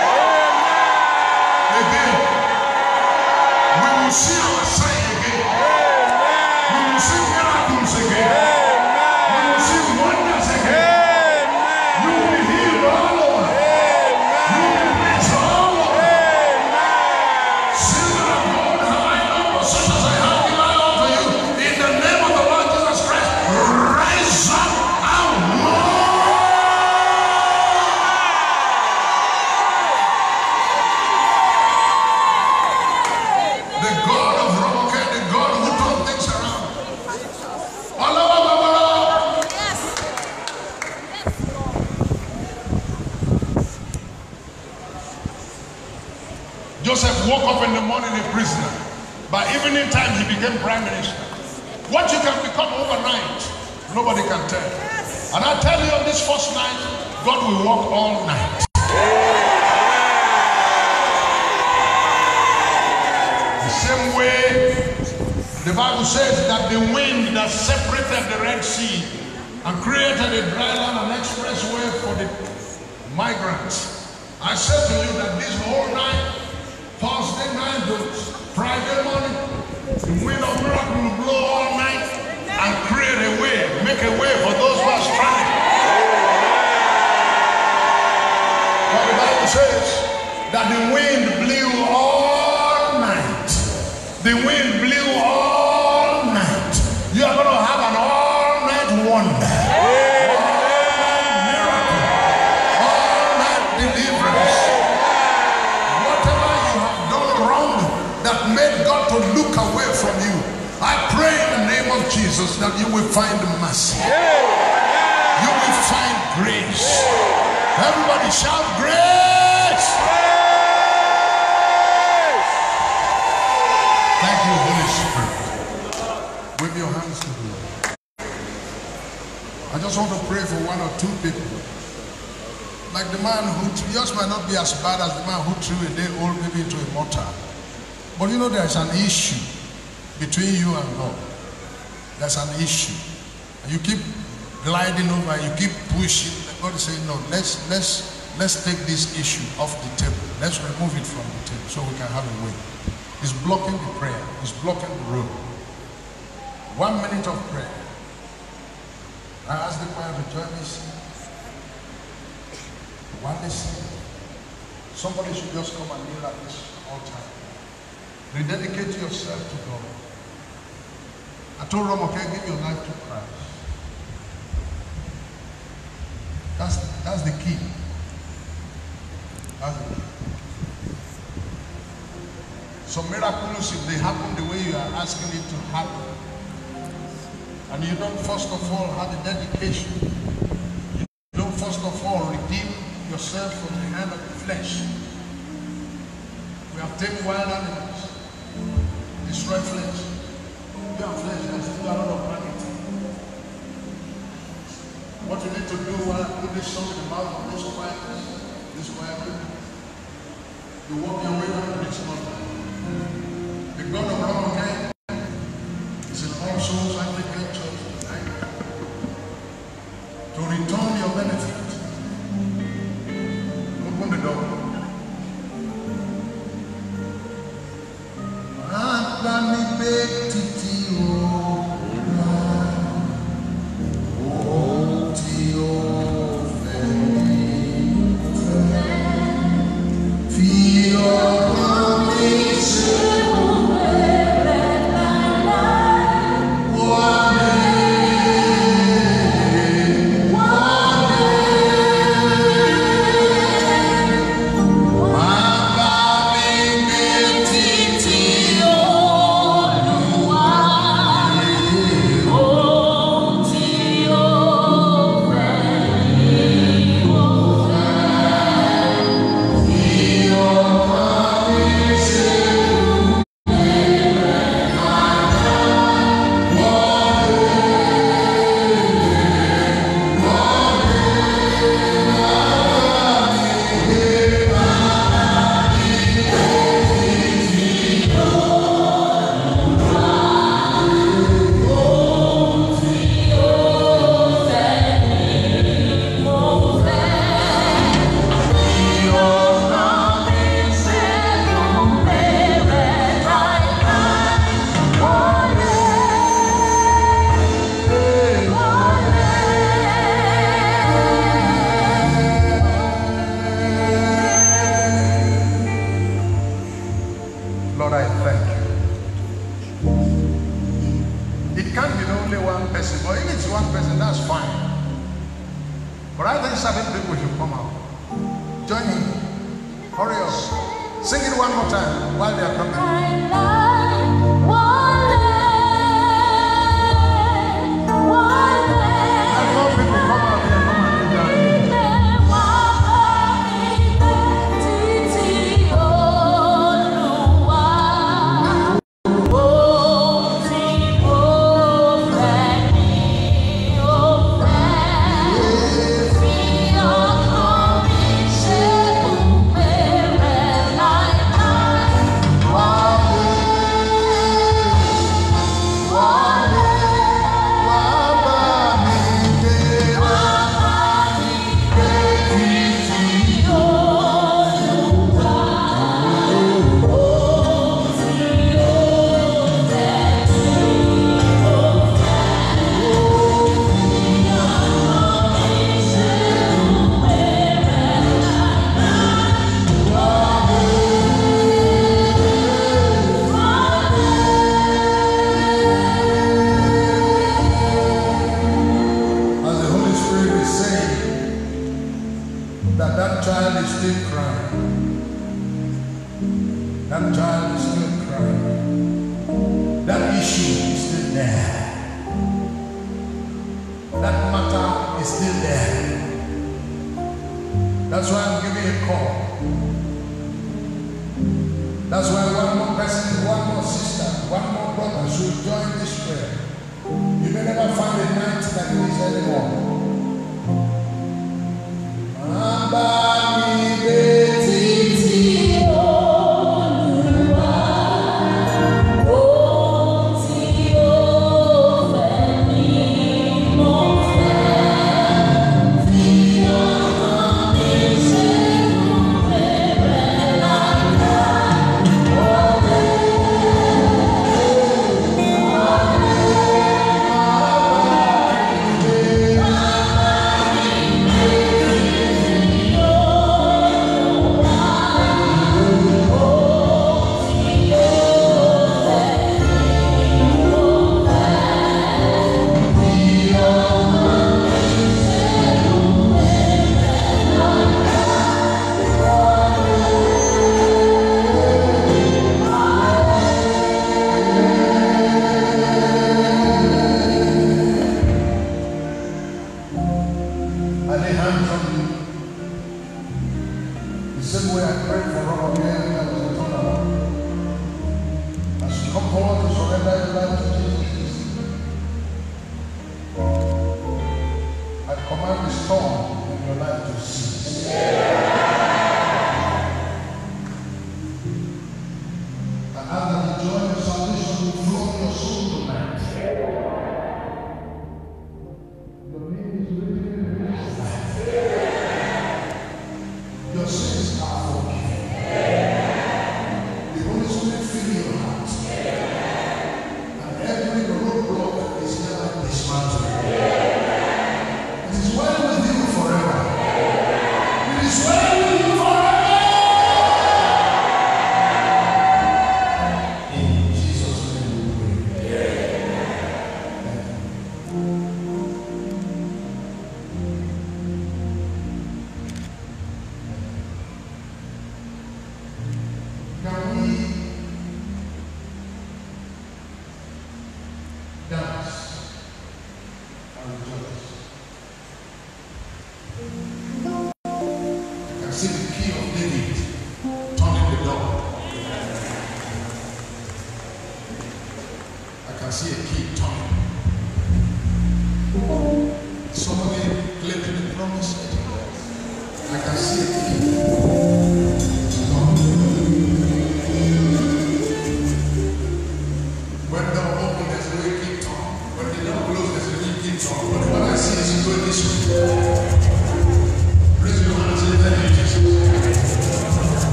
Again. We will see our sign again. We will see miracles again. We will see wonders again. You will be healed all over. You will be blessed all over. Silver and gold have I not, but such as I have given I unto you. In the name of the Lord Jesus Christ, rise up and walk. The God of Roboke, the God who turns things around. Allah, Allah, Allah. Yes. Joseph woke up in the morning a prisoner. By evening time, he became prime minister. What you can become overnight, nobody can tell. And I tell you on this first night, God will work all night. The same way, the Bible says that the wind that separated the Red Sea and created a dry land, an expressway for the migrants. I said to you that this whole night, Thursday night to Friday morning, the wind of miracle will blow all night and create a way, make a way for those who are stranded. But the Bible says that the wind blew all The wind blew all night. You are going to have an all-night wonder. All-night miracle. All-night deliverance. Whatever you have done wrong that made God to look away from you, I pray in the name of Jesus that you will find mercy. You will find grace. Everybody shout grace. Thank you, Holy Spirit. Wave your hands to the Lord. I just want to pray for one or two people. Like the man who, yours might not be as bad as the man who threw a day old baby into a mortar. But you know there's an issue between you and God. There's an issue. And you keep gliding over, you keep pushing. God is saying, no, let's let's let's take this issue off the table. Let's remove it from the table so we can have a way. It's blocking the prayer. It's blocking the road. One minute of prayer. I ask the choir to join me. While they sing, somebody should just come and kneel at this altar. Rededicate yourself to God. I told Rom, okay, give your life to Christ. That's, that's the key. That's the key. Some miracles, if they happen the way you are asking it to happen, and you don't first of all have the dedication, you don't first of all redeem yourself from the hand of the flesh. We have taken wild animals, destroy flesh. You have flesh, and still a lot of vanity. What you need to do while I put this song in the mouth of this choir, this choir, you walk your way down this mountain. The God of Rome again is in All Souls Anglican Church tonight to return your benefit. Open the door. there. That matter is still there. That's why I'm giving a call. That's why one more person, one more sister, one more brother should join this prayer. You may never find a night like this anymore. Abami betiti Olúwa, ohun tí ó fẹ́ ni mo fẹ́, fi ọkàn mi ṣe rere lára ọ̀rẹ́.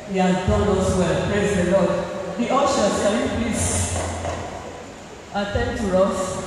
He has done us well. Praise the Lord. The ushers, can you please attend to us?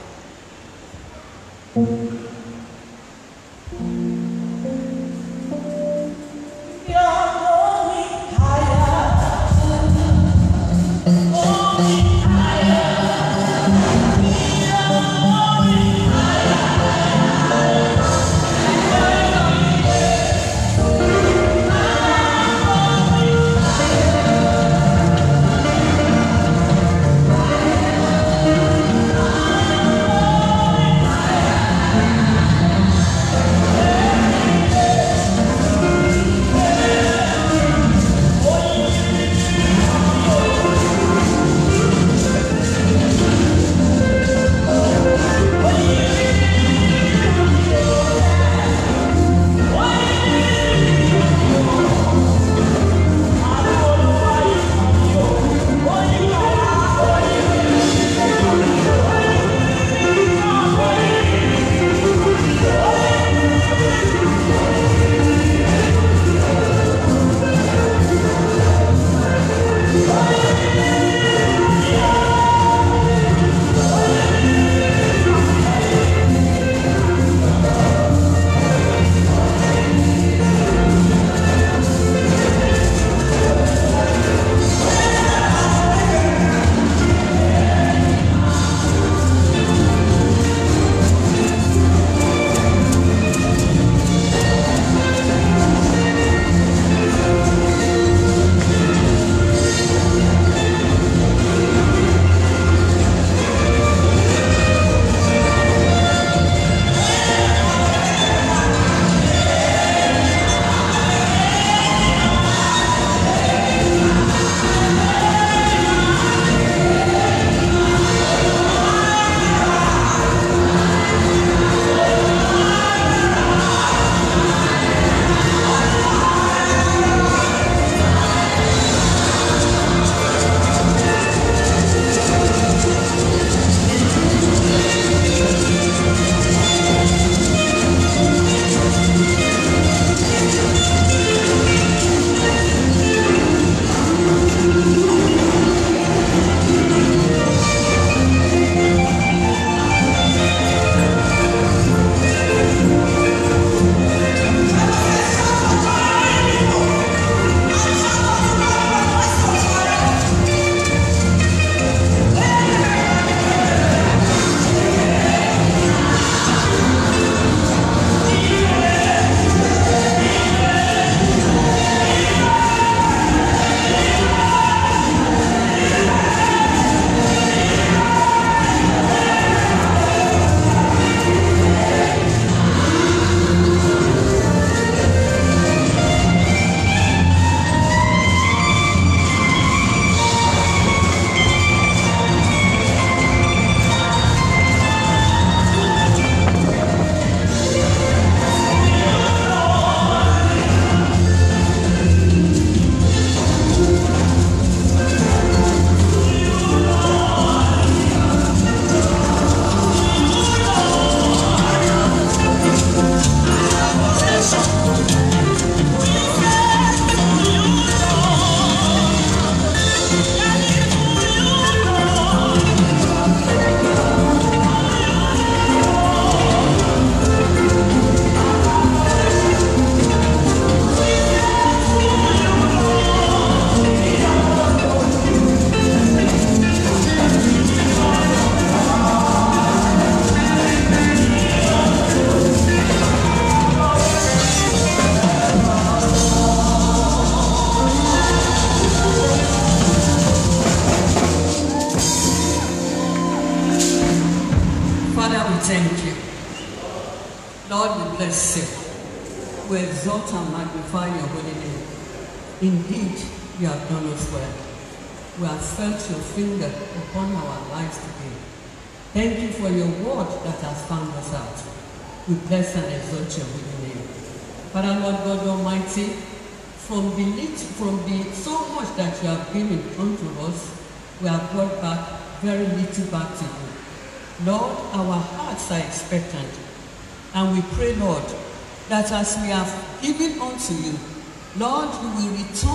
bless you. We exalt and magnify your holy name. Indeed, you have done us well. We have felt your finger upon our lives today. Thank you for your word that has found us out. We bless and exalt your holy name. Father, Lord God Almighty, from the little, from the so much that you have given unto us, we have brought back very little back to you. Lord, our hearts are expectant, and we pray, Lord, that as we have given unto you, Lord, you will return at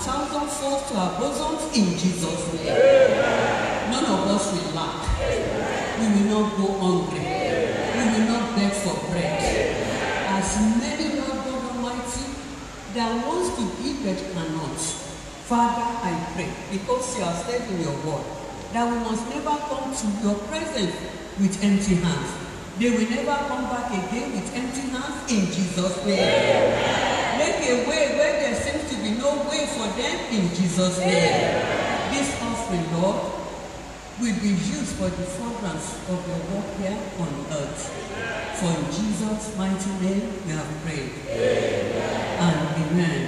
thousandfold to our bosoms in Jesus' name. None of us will lack. We will not go hungry. We will not beg for bread. As many, Lord God Almighty, that wants to give but cannot. Father, I pray, because you have said in your word that we must never come to your presence with empty hands. They will never come back again with empty hands in Jesus' name. Make a way where there seems to be no way for them in Jesus' name. This offering, Lord, will be used for the furtherance of your work here on earth. For in Jesus' mighty name we have prayed. Amen. And amen.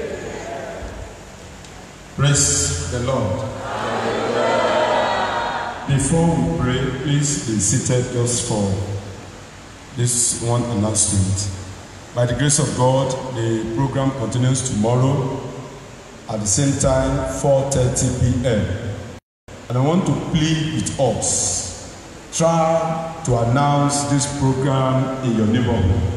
Praise the Lord. Before we pray, please be seated just for this one announcement. By the grace of God, the program continues tomorrow at the same time, four thirty p m And I want to plead with us. Try to announce this program in your neighborhood.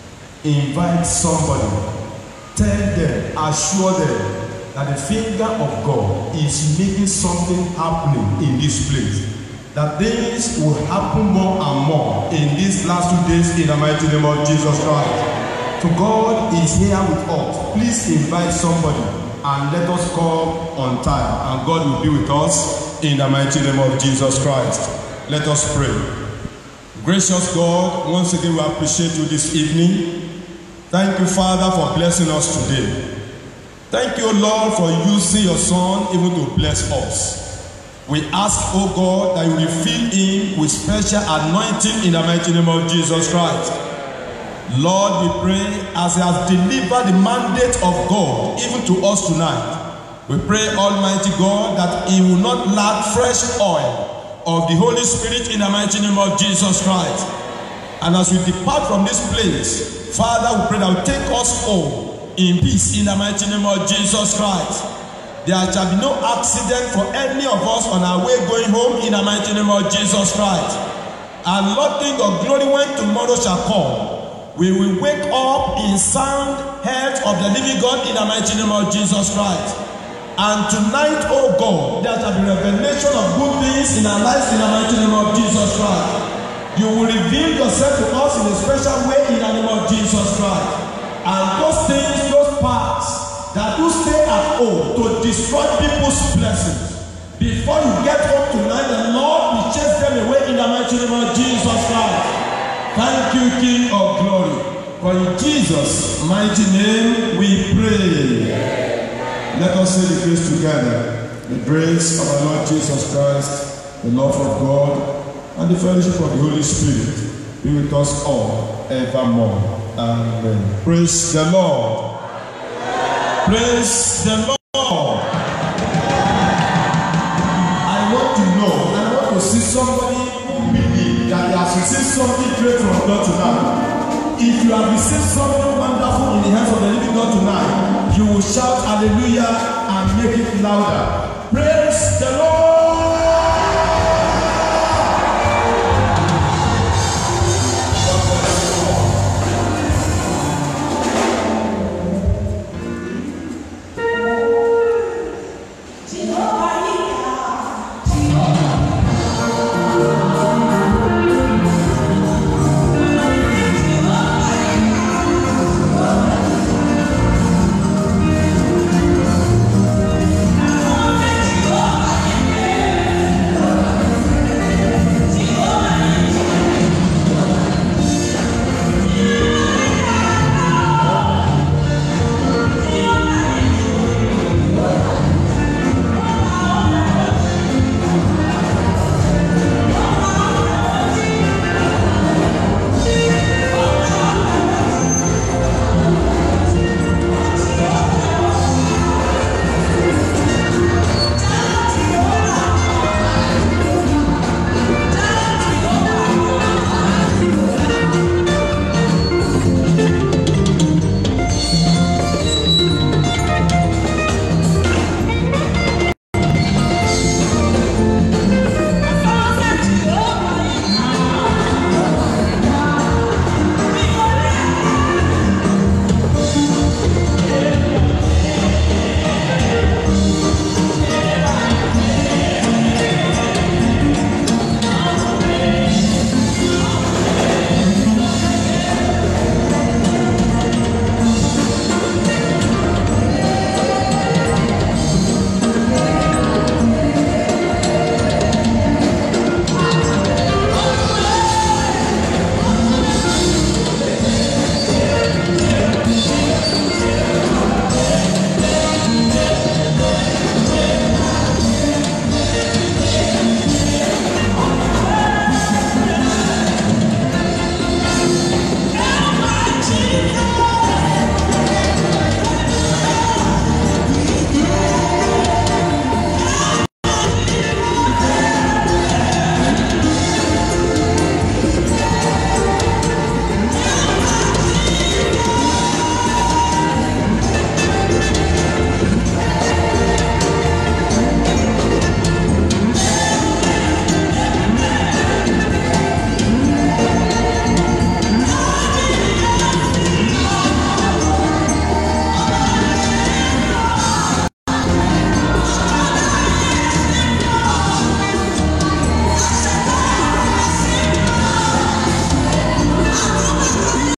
Invite somebody. Tell them, assure them that the finger of God is making something happening in this place. That things will happen more and more in these last two days in the mighty name of Jesus Christ. So God is here with us. Please invite somebody and let us come on time. And God will be with us in the mighty name of Jesus Christ. Let us pray. Gracious God, once again we appreciate you this evening. Thank you, Father, for blessing us today. Thank you, Lord, for using your Son even to bless us. We ask, oh God, that you will fill him with special anointing in the mighty name of Jesus Christ. Lord, we pray as he has delivered the mandate of God even to us tonight. We pray, Almighty God, that he will not lack fresh oil of the Holy Spirit in the mighty name of Jesus Christ. And as we depart from this place, Father, we pray that you take us home in peace in the mighty name of Jesus Christ. There shall be no accident for any of us on our way going home in the mighty name of Jesus Christ. And Lord, King of glory, when tomorrow shall come, we will wake up in sound health of the living God in the mighty name of Jesus Christ. And tonight, oh God, there shall be revelation of good things in our lives in the mighty name of Jesus Christ. You will reveal yourself to us in a special way in the name of Jesus Christ. And those things, those parts that do stay at home to destroy people's blessings, before you get home tonight, the Lord will chase them away in the mighty name of Jesus Christ. Thank you, King of glory. For in Jesus' mighty name we pray. Amen. Let us say the grace together. The grace of our Lord Jesus Christ, the love of God, and the fellowship of the Holy Spirit be with us all evermore. Amen. Praise the Lord. Praise the Lord. I want to know, I want to see somebody who believes that he has received something great from God tonight. If you have received something wonderful in the hands of the living God tonight, you will shout hallelujah and make it louder. Praise the Lord.